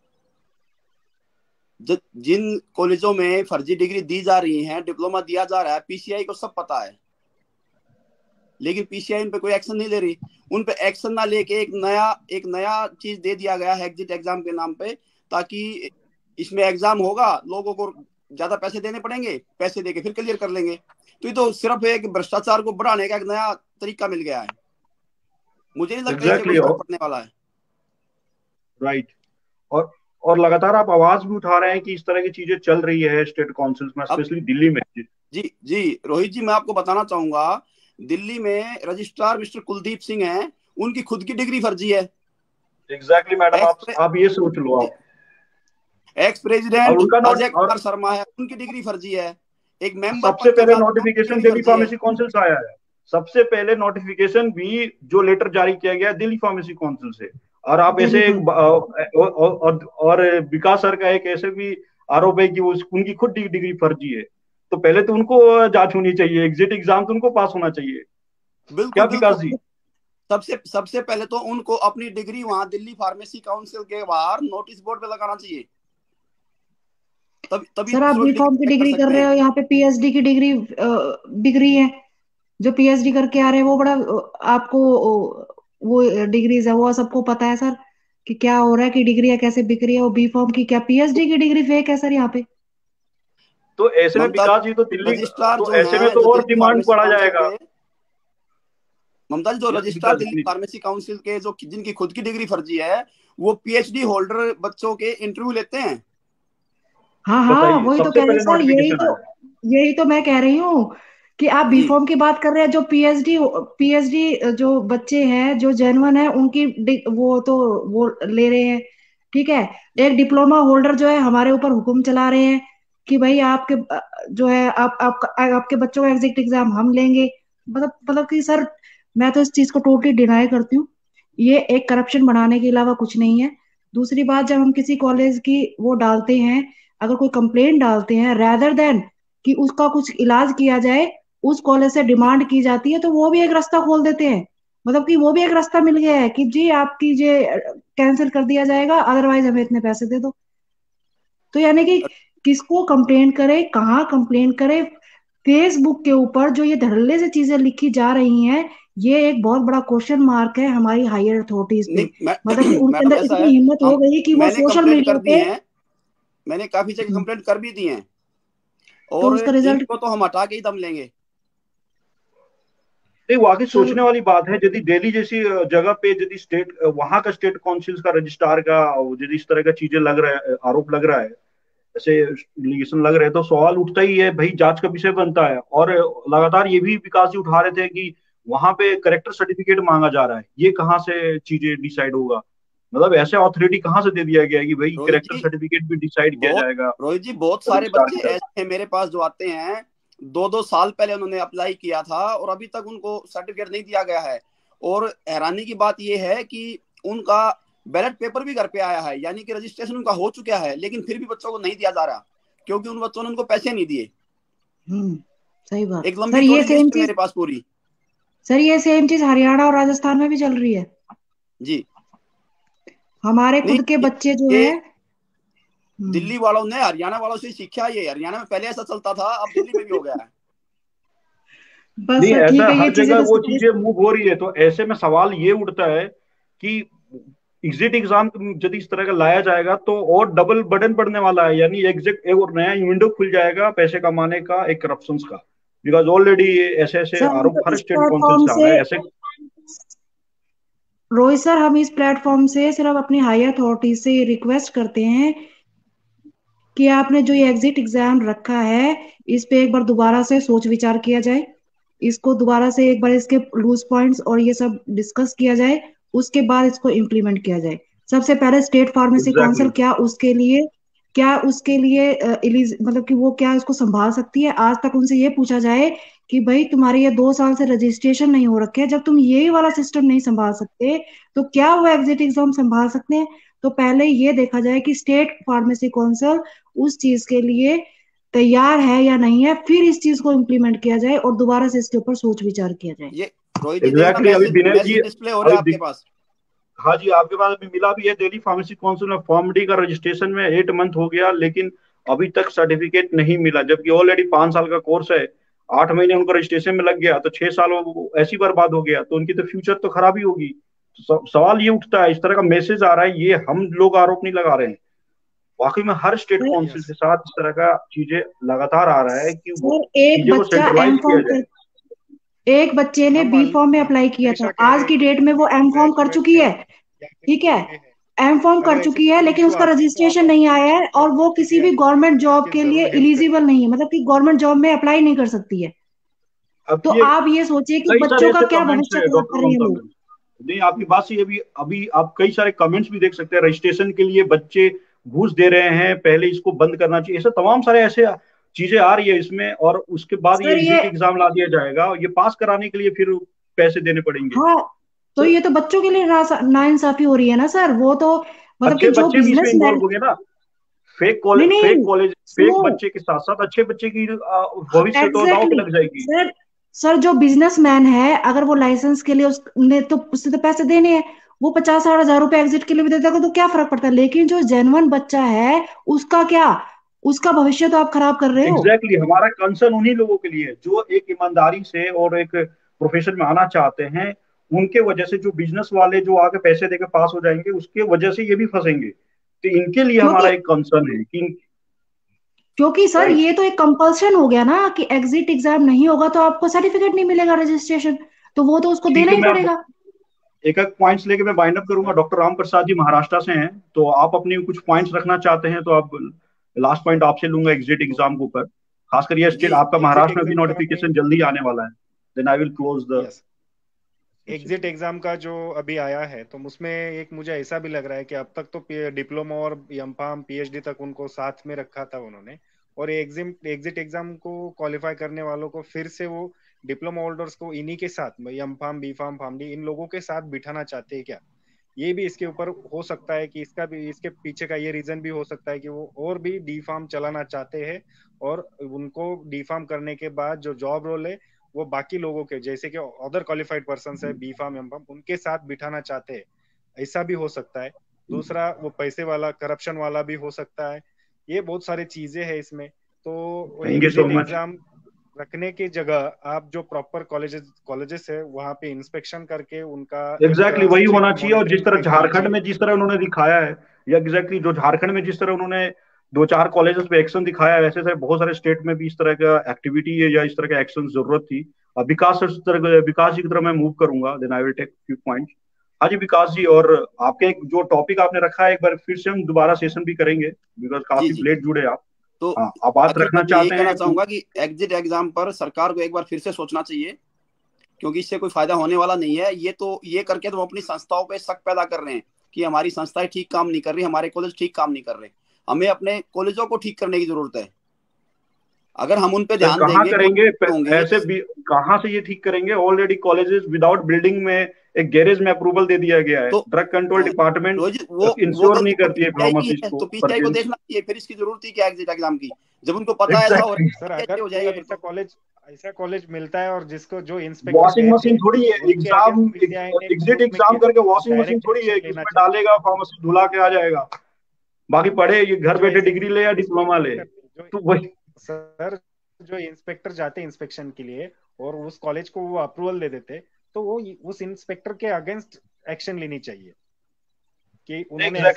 जिन कॉलेजों में फर्जी डिग्री दी जा रही है, डिप्लोमा दिया जा रहा है, पीसीआई को सब पता है, लेकिन पीसीआई उन पे कोई एक्शन नहीं ले रही। उन पे एक्शन ना लेके एक नया चीज दे दिया गया है एग्जिट एग्जाम के नाम पे, ताकि इसमें एग्जाम होगा, लोगों को ज्यादा पैसे देने पड़ेंगे, पैसे देके फिर क्लियर कर लेंगे। तो ये तो सिर्फ एक भ्रष्टाचार को बढ़ाने का एक नया तरीका मिल गया है। मुझे नहीं लगता इससे कोई फर्क पड़ने वाला है। राइट। और लगातार आप आवाज भी उठा रहे हैं कि इस तरह की चीजें चल रही है स्टेट काउंसिल्स में, स्पेशली दिल्ली में। जी रोहित जी, मैं आपको बताना चाहूंगा, दिल्ली में रजिस्ट्रार मिस्टर कुलदीप सिंह हैं, उनकी खुद की डिग्री फर्जी है। एग्जैक्टली मैडम, आप ये सोच लो। आप एक्स प्रेसिडेंट अजय कुमार शर्मा है, उनकी डिग्री फर्जी है। एक मेंबर सबसे पहले नोटिफिकेशन दिल्ली फार्मेसी काउंसिल से आया है। सबसे पहले नोटिफिकेशन भी जो लेटर जारी किया गया दिल्ली फार्मेसी काउंसिल से। और आप ऐसे और विकास सर का एक ऐसे भी आरोप है कि उनकी खुद डिग्री फर्जी है। तो पहले तो उनको जांच होनी चाहिए, एग्जिट एग्जाम तो उनको पास होना चाहिए। बिल्कुल, क्या विकास जी? सबसे पहले तो उनको अपनी डिग्री वहां दिल्ली फार्मेसी काउंसिल के बाहर नोटिस बोर्ड पे लगाना चाहिए। तभी सर आप बीकॉम की डिग्री कर रहे हो, यहाँ पे पीएचडी की डिग्री है। जो पीएचडी करके आ रहे हैं वो बड़ा आपको वो डिग्रीज है, वो सबको पता है सर कि क्या हो रहा है, कि डिग्री कैसे बिक रही है। वो बीकॉम की क्या पीएचडी की डिग्री फेक है सर यहाँ पे। तो ऐसे में विकास जी तो दिल्ली, तो ऐसे में तो और डिमांड बढ़ा जाएगा। ममता जी, जो रजिस्ट्रार दिल्ली फार्मेसी काउंसिल के जो जिनकी खुद की डिग्री फर्जी है, वो पीएचडी होल्डर बच्चों के इंटरव्यू लेते हैं। हाँ, वही तो कह रहे सर, यही तो मैं कह रही हूँ कि आप बीकॉम की बात कर रहे हैं। जो पीएचडी जो बच्चे हैं, जो जेन्युइन है, उनकी वो ले रहे हैं। ठीक है, एक डिप्लोमा होल्डर जो है हमारे ऊपर हुक्म चला रहे हैं कि भाई आपके जो है आपके बच्चों का एग्जिट एग्जाम हम लेंगे। मतलब कि सर, मैं तो इस चीज को टोटली डिनाई करती हूँ। ये एक करप्शन बढ़ाने के अलावा कुछ नहीं है। दूसरी बात, जब हम किसी कॉलेज की वो डालते हैं, अगर कोई कंप्लेंट डालते हैं, रेदर देन कि उसका कुछ इलाज किया जाए, उस कॉलेज से डिमांड की जाती है, तो वो भी एक रास्ता खोल देते हैं। मतलब कि वो भी एक रास्ता मिल गया है कि जी आपकी जे कैंसिल कर दिया जाएगा, अदरवाइज हमें इतने पैसे दे दो। तो यानी कि किसको कंप्लेन करे, कहाँ कंप्लेन करे। फेसबुक के ऊपर जो ये धड़ल्ले से चीजें लिखी जा रही हैं, ये एक बहुत बड़ा क्वेश्चन मार्क है हमारी हायर अथॉरिटीज पे। मतलब कि उनके अंदर इतनी हिम्मत हो गई कि वो सोशल मीडिया पे, मैंने काफी जगह कंप्लेंट कर भी दी हैं, और उसका रिजल्ट को तो हम हटा के ही दम लेंगे। नहीं, वाकई सोचने वाली बात है। यदि दिल्ली जैसी जगह पे यदि स्टेट, वहां का स्टेट काउंसिल का रजिस्ट्रार का यदि इस तरह का चीजें लग रहा है, आरोप लग रहा है, ऐसे एलिगेशन लग रहे हैं, तो सवाल उठता ही है भाई, जांच का विषय बनता है। और लगातार ये भी विकास जी उठा रहे थे कि वहां पे करेक्टर सर्टिफिकेट मांगा जा रहा है। ये कहाँ से चीजें डिसाइड होगा? मतलब ऐसे अथॉरिटी कहाँ से दे दिया गया है कि भाई करेक्टर सर्टिफिकेट भी डिसाइड किया जाएगा? रोहित जी, बहुत सारे बच्चे ऐसे मेरे पास जो आते हैं, 2-2 साल पहले उन्होंने अप्लाई किया था और अभी तक उनको सर्टिफिकेट नहीं दिया गया है। और हैरानी की बात यह है कि उनका बैलेट पेपर भी घर पे आया है, यानी कि रजिस्ट्रेशन उनका हो चुका है, लेकिन फिर भी बच्चों को नहीं दिया जा रहा, क्योंकि उन बच्चों ने उनको पैसे नहीं दिए। सही बात। एक लंबी लिस्ट मेरे पास पूरी। सर, ये सेम चीज हरियाणा और राजस्थान में भी चल रही है जी। हमारे खुद के बच्चे जो है, दिल्ली वालों ने हरियाणा वालों से सीखा। ये हरियाणा में पहले ऐसा चलता था, अब दिल्ली में भी हो गया है। बस नहीं, ठीक ऐसा है, हर जगह वो चीजें मूव हो रही है। तो ऐसे में सवाल ये उठता है कि एग्जिट एग्जाम यदि इस तरह का लाया जाएगा तो और डबल बर्डन पड़ने वाला है, यानी एग्जिट एक और नया विंडो खुल जाएगा पैसे कमाने का, एक करप्शन का। बिकॉज ऑलरेडी ऐसे आरोप हर स्टेट काउंसिल से आ रहा है ऐसे। रोहित सर, हम इस प्लेटफॉर्म से सिर्फ अपनी हायर अथॉरिटी से रिक्वेस्ट करते हैं कि आपने जो ये एग्जिट एग्जाम रखा है, इस पे एक बार दोबारा से सोच विचार किया जाए। इसको दोबारा से एक बार इसके लूज पॉइंट्स और ये सब डिस्कस किया जाए, उसके बाद इसको इम्प्लीमेंट किया जाए। सबसे पहले स्टेट फार्मेसी काउंसिल क्या उसके लिए क्या उसके लिए मतलब कि वो क्या इसको संभाल सकती है? आज तक उनसे ये पूछा जाए कि भाई तुम्हारे ये 2 साल से रजिस्ट्रेशन नहीं हो रखे, जब तुम यही वाला सिस्टम नहीं संभाल सकते तो क्या वो एग्जिट एग्जाम संभाल सकते हैं? तो पहले ये देखा जाए कि स्टेट फार्मेसी काउंसिल उस चीज के लिए तैयार है या नहीं है, फिर इस चीज को इम्प्लीमेंट किया जाए और दोबारा से इसके ऊपर सोच विचार किया जाए। ये रोहित जी एग्जैक्टली अभी दिनेश जी डिस्प्ले हो रहा है आपके पास। हाँ जी, आपके पास अभी मिला भी है। दिल्ली फार्मेसी काउंसिल में फॉर्म डी का रजिस्ट्रेशन में 8 मंथ हो गया, लेकिन अभी तक सर्टिफिकेट नहीं मिला, जबकि ऑलरेडी 5 साल का कोर्स है। 8 महीने उनको रजिस्ट्रेशन में लग गया तो 6 साल ऐसी बर्बाद हो गया, तो उनकी तो फ्यूचर तो खराब ही होगी। सवाल ये उठता है, इस तरह का मैसेज आ रहा है, ये हम लोग आरोप नहीं लगा रहे हैं, वाकई में हर स्टेट काउंसिल के साथ इस तरह का चीजें लगातार आ रहा है कि वो एक बच्चा एम फॉर्म, एक बच्चे ने बी फॉर्म में अप्लाई किया था, आज की डेट में वो एम फॉर्म कर चुकी है, ठीक है, एम फॉर्म कर चुकी है, लेकिन उसका रजिस्ट्रेशन नहीं आया है और वो किसी भी गवर्नमेंट जॉब के लिए एलिजिबल नहीं है, मतलब कि गवर्नमेंट जॉब में अप्लाई नहीं कर सकती है। तो आप ये सोचिए कि बच्चों का क्या भविष्य खराब कर रही है लोग। नहीं, आपकी बात सही है। अभी आप कई सारे कमेंट्स भी देख सकते हैं, रजिस्ट्रेशन के लिए बच्चे घूस दे रहे हैं, पहले इसको बंद करना चाहिए, ऐसे तमाम सारे ऐसे चीजें आ रही है इसमें, और उसके बाद ये एग्जिट एग्जाम ला दिया जाएगा, ये पास कराने के लिए फिर पैसे देने पड़ेंगे। हाँ, तो ये तो बच्चों के लिए नाइंसाफी हो रही है ना सर। वो तो मतलब कि जो बच्चे भी इसमें इन्वॉल्व हो गए ना, फेक कॉलेज, फेक बच्चे के साथ साथ अच्छे बच्चे की भविष्य तो दांव पे लग जाएगी। सर जो बिजनेसमैन है, अगर वो लाइसेंस के लिए उसने तो उससे तो पैसे देने हैं, वो 50-60 हजार रुपए एग्जिट के लिए भी देता है तो क्या फर्क पड़ता है। लेकिन जो जेन्युइन बच्चा है उसका क्या, उसका भविष्य तो आप खराब कर रहे हो। एग्जैक्टली हमारा कंसर्न उन्हीं लोगों के लिए जो एक ईमानदारी से और एक प्रोफेशन में आना चाहते हैं। उनके वजह से जो बिजनेस वाले जो आके पैसे देकर पास हो जाएंगे, उसके वजह से ये भी फंसेंगे। तो इनके लिए हमारा एक कंसर्न है क्योंकि सर ये तो एक कंपल्शन हो गया ना कि एग्जिट एग्जाम नहीं होगा तो आपको सर्टिफिकेट नहीं मिलेगा रजिस्ट्रेशन, तो वो तो उसको देना ही पड़ेगा। एक एक पॉइंट्स लेके मैं बाइंड अप करूंगा। डॉक्टर राम प्रसाद जी महाराष्ट्र से हैं, तो आप अपनी कुछ पॉइंट्स रखना चाहते हैं तो आप लास्ट पॉइंट आपसे लूंगा एग्जिट एग्जाम के ऊपर, खासकर ये स्टेट आपका महाराष्ट्र में भी नोटिफिकेशन जल्दी आने वाला है। Then I will close the exit exam का जो अभी आया है, तो उसमें एक मुझे ऐसा भी लग रहा है कि अब तक तो डिप्लोमा और एमफार्म पीएचडी तक उनको साथ में रखा था उन्होंने, और एग्जिट एग्जाम को क्वालिफाई करने वालों को फिर से वो डिप्लोमा होल्डर्स को इन्हीं के साथ एमफार्म बीफार्म फार्मडी इन लोगों के साथ बिठाना चाहते हैं क्या? ये भी इसके ऊपर हो सकता है कि इसके पीछे का ये रीजन भी हो सकता है कि वो और भी डी फार्म चलाना चाहते हैं, और उनको डी फार्म करने के बाद जो जॉब रोल है वो बाकी लोगों के जैसे कि अदर क्वालिफाइड पर्सन है बी फार्म एम फार्म उनके साथ बिठाना चाहते हैं, ऐसा भी हो सकता है। दूसरा वो पैसे वाला करप्शन वाला भी हो सकता है। ये बहुत सारी चीजें हैं इसमें। तो एग्जाम रखने की जगह आप जो प्रॉपर कॉलेजेस है वहाँ पे इंस्पेक्शन करके उनका एग्जैक्टली वही होना चाहिए। और जिस तरह झारखंड में जिस तरह उन्होंने दिखाया है, या एग्जैक्टली जो झारखंड में जिस तरह उन्होंने 2-4 कॉलेजेस पे एक्शन दिखाया है, वैसे बहुत सारे स्टेट में भी इस तरह का एक्टिविटी है या इस तरह का एक्शन जरूरत थी। विकास जी की तरह मैं मूव करूंगा, then I will take few points. हाँ जी विकास जी, और आपके जो टॉपिक आपने रखा है एक बार फिर से हम दोबारा सेशन भी करेंगे, बिकॉज काफी लेट जुड़े आप। तो आप बात रखना चाहते हैं? कहना चाहूंगा कि एग्जिट एग्जाम पर सरकार को एक बार फिर से सोचना चाहिए, क्योंकि इससे कोई फायदा होने वाला नहीं है। ये करके तो अपनी संस्थाओं पे शक पैदा कर रहे हैं कि हमारी संस्थाएं ठीक काम नहीं कर रही, हमारे कॉलेज ठीक काम नहीं कर रहे। हमें अपने कॉलेजों को ठीक करने की जरूरत है। अगर हम उन पे ध्यान देंगे करेंगे ऐसे भी कहाँ से ये ठीक करेंगे? ऑलरेडी कॉलेजेस विदाउट बिल्डिंग में एक गैरेज में अप्रूवल दे दिया गया है। तो ड्रग कंट्रोल डिपार्टमेंट वो इंश्योर नहीं करती है फार्मेसिस्ट को। तो पीसीआई को देखना चाहिए, फिर इसकी जरूरत ही क्या एग्जिट एग्जाम की, जब उनको पता है सर अगर हो जाएगा ऐसा कॉलेज मिलता है और जिसको जो इंस्पेक्टर वॉशिंग मशीन थोड़ी है एग्जाम, एग्जिट एग्जाम करके वॉशिंग मशीन थोड़ी है कि उसमें डालेगा फार्मेसी धुला के आ जाएगा। बाकी पढ़े ये घर बैठे डिग्री ले या डिप्लोमा ले, तो वही सर जो इंस्पेक्टर जाते हैं इंस्पेक्शन के लिए और उस कॉलेज को वो अप्रूवल दे देते, तो वो उस इंस्पेक्टर के अगेंस्ट एक्शन लेनी चाहिए कि उन्होंने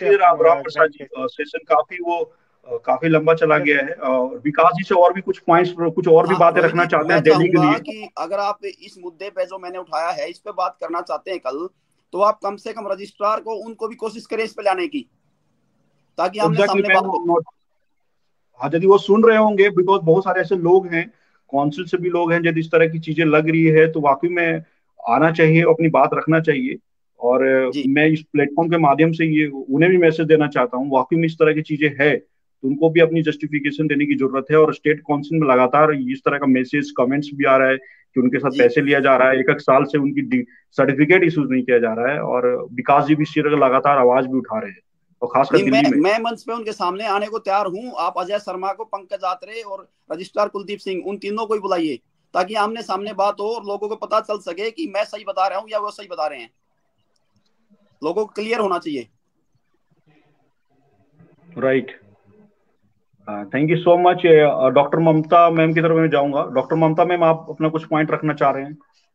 सेशन काफी लंबा चला गया है। और विकास जी से और भी कुछ पॉइंट्स, कुछ और भी बातें रखना चाहते हैं दिल्ली के लिए कि अगर आप इस मुद्दे पे जो मैंने उठाया है इस पे बात करना चाहते हैं कल, तो आप कम से कम रजिस्ट्रार को उनको भी कोशिश करें इस पे लाने की, ताकि हमने सामने बात। हाँ यदि वो सुन रहे होंगे, बिकॉज बहुत सारे ऐसे लोग हैं, काउंसिल से भी लोग हैं, यदि इस तरह की चीजें लग रही है तो वाकई में आना चाहिए, अपनी बात रखना चाहिए। और मैं इस प्लेटफॉर्म के माध्यम से ये उन्हें भी मैसेज देना चाहता हूँ, वाकई में इस तरह की चीजें है तो उनको भी अपनी जस्टिफिकेशन देने की जरूरत है। और स्टेट काउंसिल में लगातार इस तरह का मैसेज कमेंट्स भी आ रहा है कि उनके साथ जी पैसे लिया जा रहा है, एक एक साल से उनकी सर्टिफिकेट इशूज नहीं किया जा रहा है। और विकास जी भी इस तरह का लगातार आवाज भी उठा रहे हैं, और खासकर नहीं, दिल्ली में। मैं मंच पे उनके सामने आने को तैयार हूँ। आप अजय शर्मा को, पंकज आत्रे और रजिस्ट्रार कुलदीप सिंह, उन तीनों को ही बुलाइए, ताकि आमने सामने बात हो और लोगों को पता चल सके कि मैं सही बता रहा हूँ या वो सही बता रहे हैं। लोगों को क्लियर होना चाहिए। Right, thank you so much. Doctor Mamata ma'am की तरफ मैं जाऊंगा। डॉक्टर ममता मैम, आप अपना कुछ पॉइंट रखना चाह रहे हैं?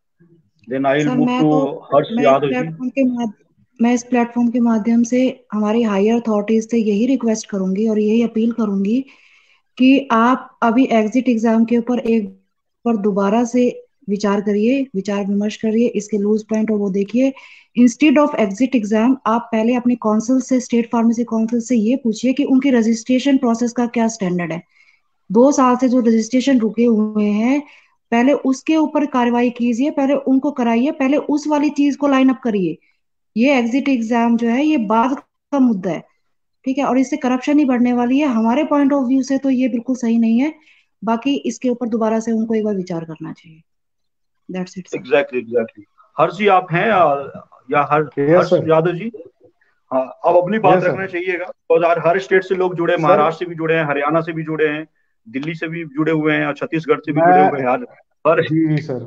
Then I will sir, move to Harsh Yadav ji. मैं इस प्लेटफॉर्म के माध्यम से हमारी हायर अथॉरिटीज से यही रिक्वेस्ट करूंगी और यही अपील करूंगी कि आप अभी एग्जिट एग्जाम के ऊपर एक बार दोबारा से विचार करिए, विचार विमर्श करिए, इसके लूज पॉइंट और वो देखिए। इंस्टेड ऑफ एग्जिट एग्जाम आप पहले अपने काउंसिल से, स्टेट फार्मेसी काउंसिल से ये पूछिए कि उनकी रजिस्ट्रेशन प्रोसेस का क्या स्टैंडर्ड है। 2 साल से जो रजिस्ट्रेशन रुके हुए हैं, पहले उसके ऊपर कार्रवाई कीजिए, पहले उनको कराइए, पहले उस वाली चीज को लाइन अप करिए। ये एग्जिट एग्जाम जो है ये बाद का मुद्दा है, ठीक है, और इससे करप्शन ही बढ़ने वाली है। हमारे पॉइंट ऑफ व्यू से तो ये बिल्कुल सही नहीं है। बाकी इसके ऊपर दोबारा से उनको एक बार विचार करना चाहिए। That's it sir. Exactly exactly. Harsh ji आप हैं या यस हर्ष सर। यादव जी? हाँ, आप अपनी बात यस रखना सर। चाहिएगा। और हर स्टेट से लोग जुड़े, सर महाराष्ट्र से भी जुड़े हैं, हरियाणा से भी जुड़े हैं, दिल्ली से भी जुड़े हुए हैं, और छत्तीसगढ़ से भी जुड़े हुए मैं हैं। हर जी सर,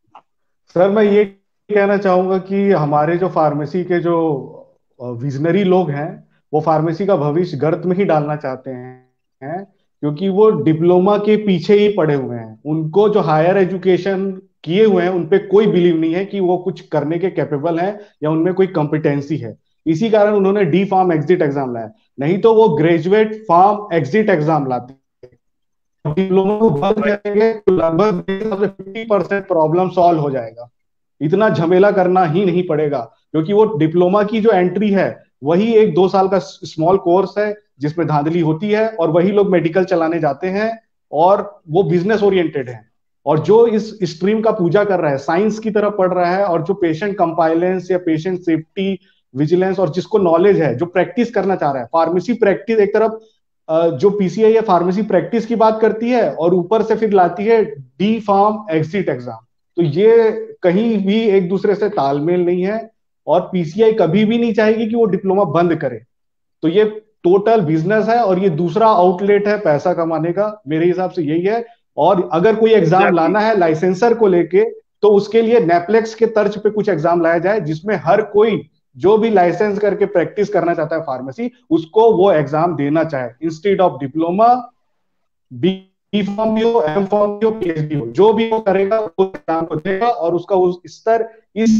सर मैं ये कहना चाहूंगा कि हमारे जो फार्मेसी के जो विजनरी लोग हैं, वो फार्मेसी का भविष्य गर्त में ही डालना चाहते हैं, क्योंकि वो डिप्लोमा के पीछे ही पड़े हुए हैं। उनको जो हायर एजुकेशन किए हुए हैं उन पे कोई बिलीव नहीं है कि वो कुछ करने के कैपेबल हैं या उनमें कोई कॉम्पिटेंसी है। इसी कारण उन्होंने डी फार्म एग्जिट एग्जाम लाया, नहीं तो वो ग्रेजुएट फार्म एग्जिट एग्जाम लाते। डिप्लोमा को बंद करेंगे तो लगभग 50% प्रॉब्लम सॉल्व हो जाएगा। इतना झमेला करना ही नहीं पड़ेगा, क्योंकि वो डिप्लोमा की जो एंट्री है वही एक 2 साल का स्मॉल कोर्स है जिसमें धांधली होती है, और वही लोग मेडिकल चलाने जाते हैं, और वो बिजनेस ओरिएंटेड है। और जो इस स्ट्रीम का पूजा कर रहा है, साइंस की तरफ पढ़ रहा है, और जो पेशेंट कंपाइलेंस या पेशेंट सेफ्टी विजिलेंस और जिसको नॉलेज है, जो प्रैक्टिस करना चाह रहा है, फार्मेसी प्रैक्टिस एक तरफ जो पीसीआई या फार्मेसी प्रैक्टिस की बात करती है, और ऊपर से फिर लाती है डी फार्म एग्जिट एग्जाम। तो ये कहीं भी एक दूसरे से तालमेल नहीं है, और पीसीआई कभी भी नहीं चाहेगी कि वो डिप्लोमा बंद करे। तो ये टोटल बिजनेस है, और ये दूसरा आउटलेट है पैसा कमाने का, मेरे हिसाब से यही है। और अगर कोई एग्जाम लाना है लाइसेंसर को लेके, तो उसके लिए नेपलेक्स के तर्ज पे कुछ एग्जाम लाया जाए, जिसमें हर कोई जो भी लाइसेंस करके प्रैक्टिस करना चाहता है फार्मेसी, उसको वो एग्जाम देना चाहे, instead of diploma. B pharm भी हो, एम फॉर्म भी हो, पीएचडी हो, जो भी वो करेगा वो एग्जाम को देगा, और उसका उस स्तर इस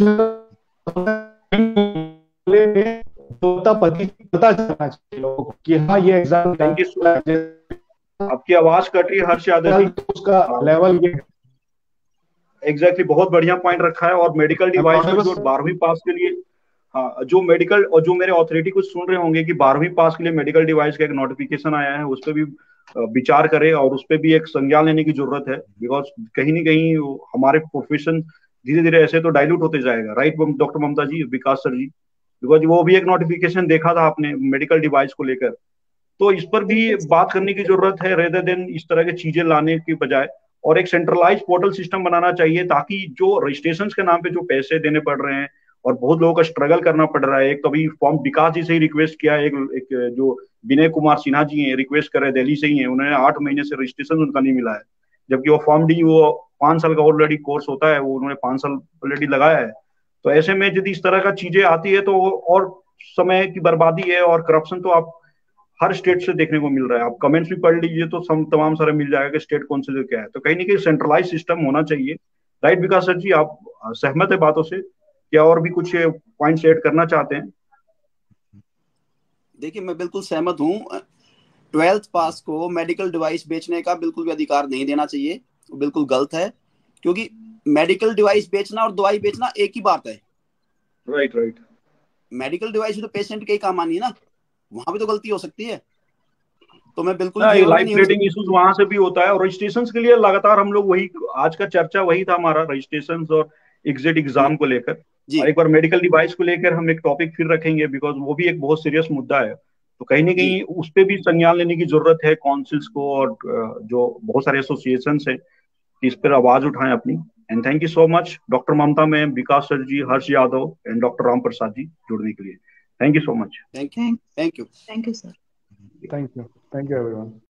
पता चलना चाहिए लोगों को कि हाँ ये exam. Thank you so much. आपकी आवाज कट रही है हर्ष यादव जी। उसका लेवल एग्जैक्टली, बहुत बढ़िया पॉइंट रखा है। और मेडिकल डिवाइस में जो 12वीं पास के लिए, हाँ, जो मेडिकल और जो मेरे ऑथोरिटी कुछ सुन रहे होंगे कि 12वीं पास के लिए मेडिकल डिवाइस का एक नोटिफिकेशन आया है, उस पर भी विचार करें और उस पर भी एक संज्ञान लेने की जरूरत है। बिकॉज कहीं ना कहीं हमारे प्रोफेशन धीरे धीरे ऐसे तो डाइल्यूट होते जाएगा। Right doctor Mamta ji, Vikas sir ji? Because वो भी एक नोटिफिकेशन देखा था आपने मेडिकल डिवाइस को लेकर, तो इस पर भी बात करने की जरूरत है, रेदर देन इस तरह की चीजें लाने की बजाय। और एक सेंट्रलाइज पोर्टल सिस्टम बनाना चाहिए, ताकि जो रजिस्ट्रेशन के नाम पे जो पैसे देने पड़ रहे हैं और बहुत लोगों को स्ट्रगल करना पड़ रहा है। एक कभी फॉर्म विकास जी से ही रिक्वेस्ट किया है, एक जो विनय कुमार सिन्हा जी हैं रिक्वेस्ट कर रहे हैं, दिल्ली से ही हैं, उन्होंने 8 महीने से रजिस्ट्रेशन उनका नहीं मिला है, जबकि वो फॉर्म डी वो 5 साल का ऑलरेडी कोर्स होता है, वो उन्होंने 5 साल ऑलरेडी लगाया है। तो ऐसे में यदि इस तरह का चीजें आती है तो और समय की बर्बादी है, और करप्शन तो आप हर स्टेट से देखने को मिल रहा है। आप कमेंट्स भी पढ़ लीजिए तो तमाम सारा मिल जाएगा कि स्टेट काउंसिल क्या है। तो कहीं ना कहीं सेंट्रलाइज सिस्टम होना चाहिए। राइट विकास सर जी, आप सहमत है बातों से, क्या और भी कुछ पॉइंट्स ऐड करना चाहते हैं? देखिए, मैं बिल्कुल सहमत हूँ। 12th पास को मेडिकल डिवाइस बेचने का बिल्कुल भी अधिकार नहीं देना चाहिए, बिल्कुल गलत है। क्योंकि मेडिकल डिवाइस बेचना और दवाई बेचना एक ही बात है। Right right. मेडिकल डिवाइस भी तो पेशेंट के ही काम आनी है ना, वहां भी तो गलती हो सकती है। तो मैं बिल्कुल लाइफ थ्रेटनिंग इश्यूज वहां से भी होता है। और रजिस्ट्रेशन के लिए लगातार हम लोग वही, आज का चर्चा वही था हमारा, रजिस्ट्रेशन और एग्जिट एग्जाम को लेकर। और एक बार मेडिकल डिवाइस को लेकर हम एक टॉपिक फिर रखेंगे, बिकॉज वो भी एक बहुत सीरियस मुद्दा है। तो कहीं ना कहीं उस पर भी संज्ञान लेने की जरूरत है काउंसिल्स को, और जो बहुत सारे एसोसिएशन है इस पर आवाज उठाएं अपनी। And thank you so much doctor Mamata ma'am, Vikas sir ji, Harsh Yadav and doctor Ram Prasad ji जुड़ने के लिए। Thank you so much. Thank you. Thank you sir. Thank you everyone.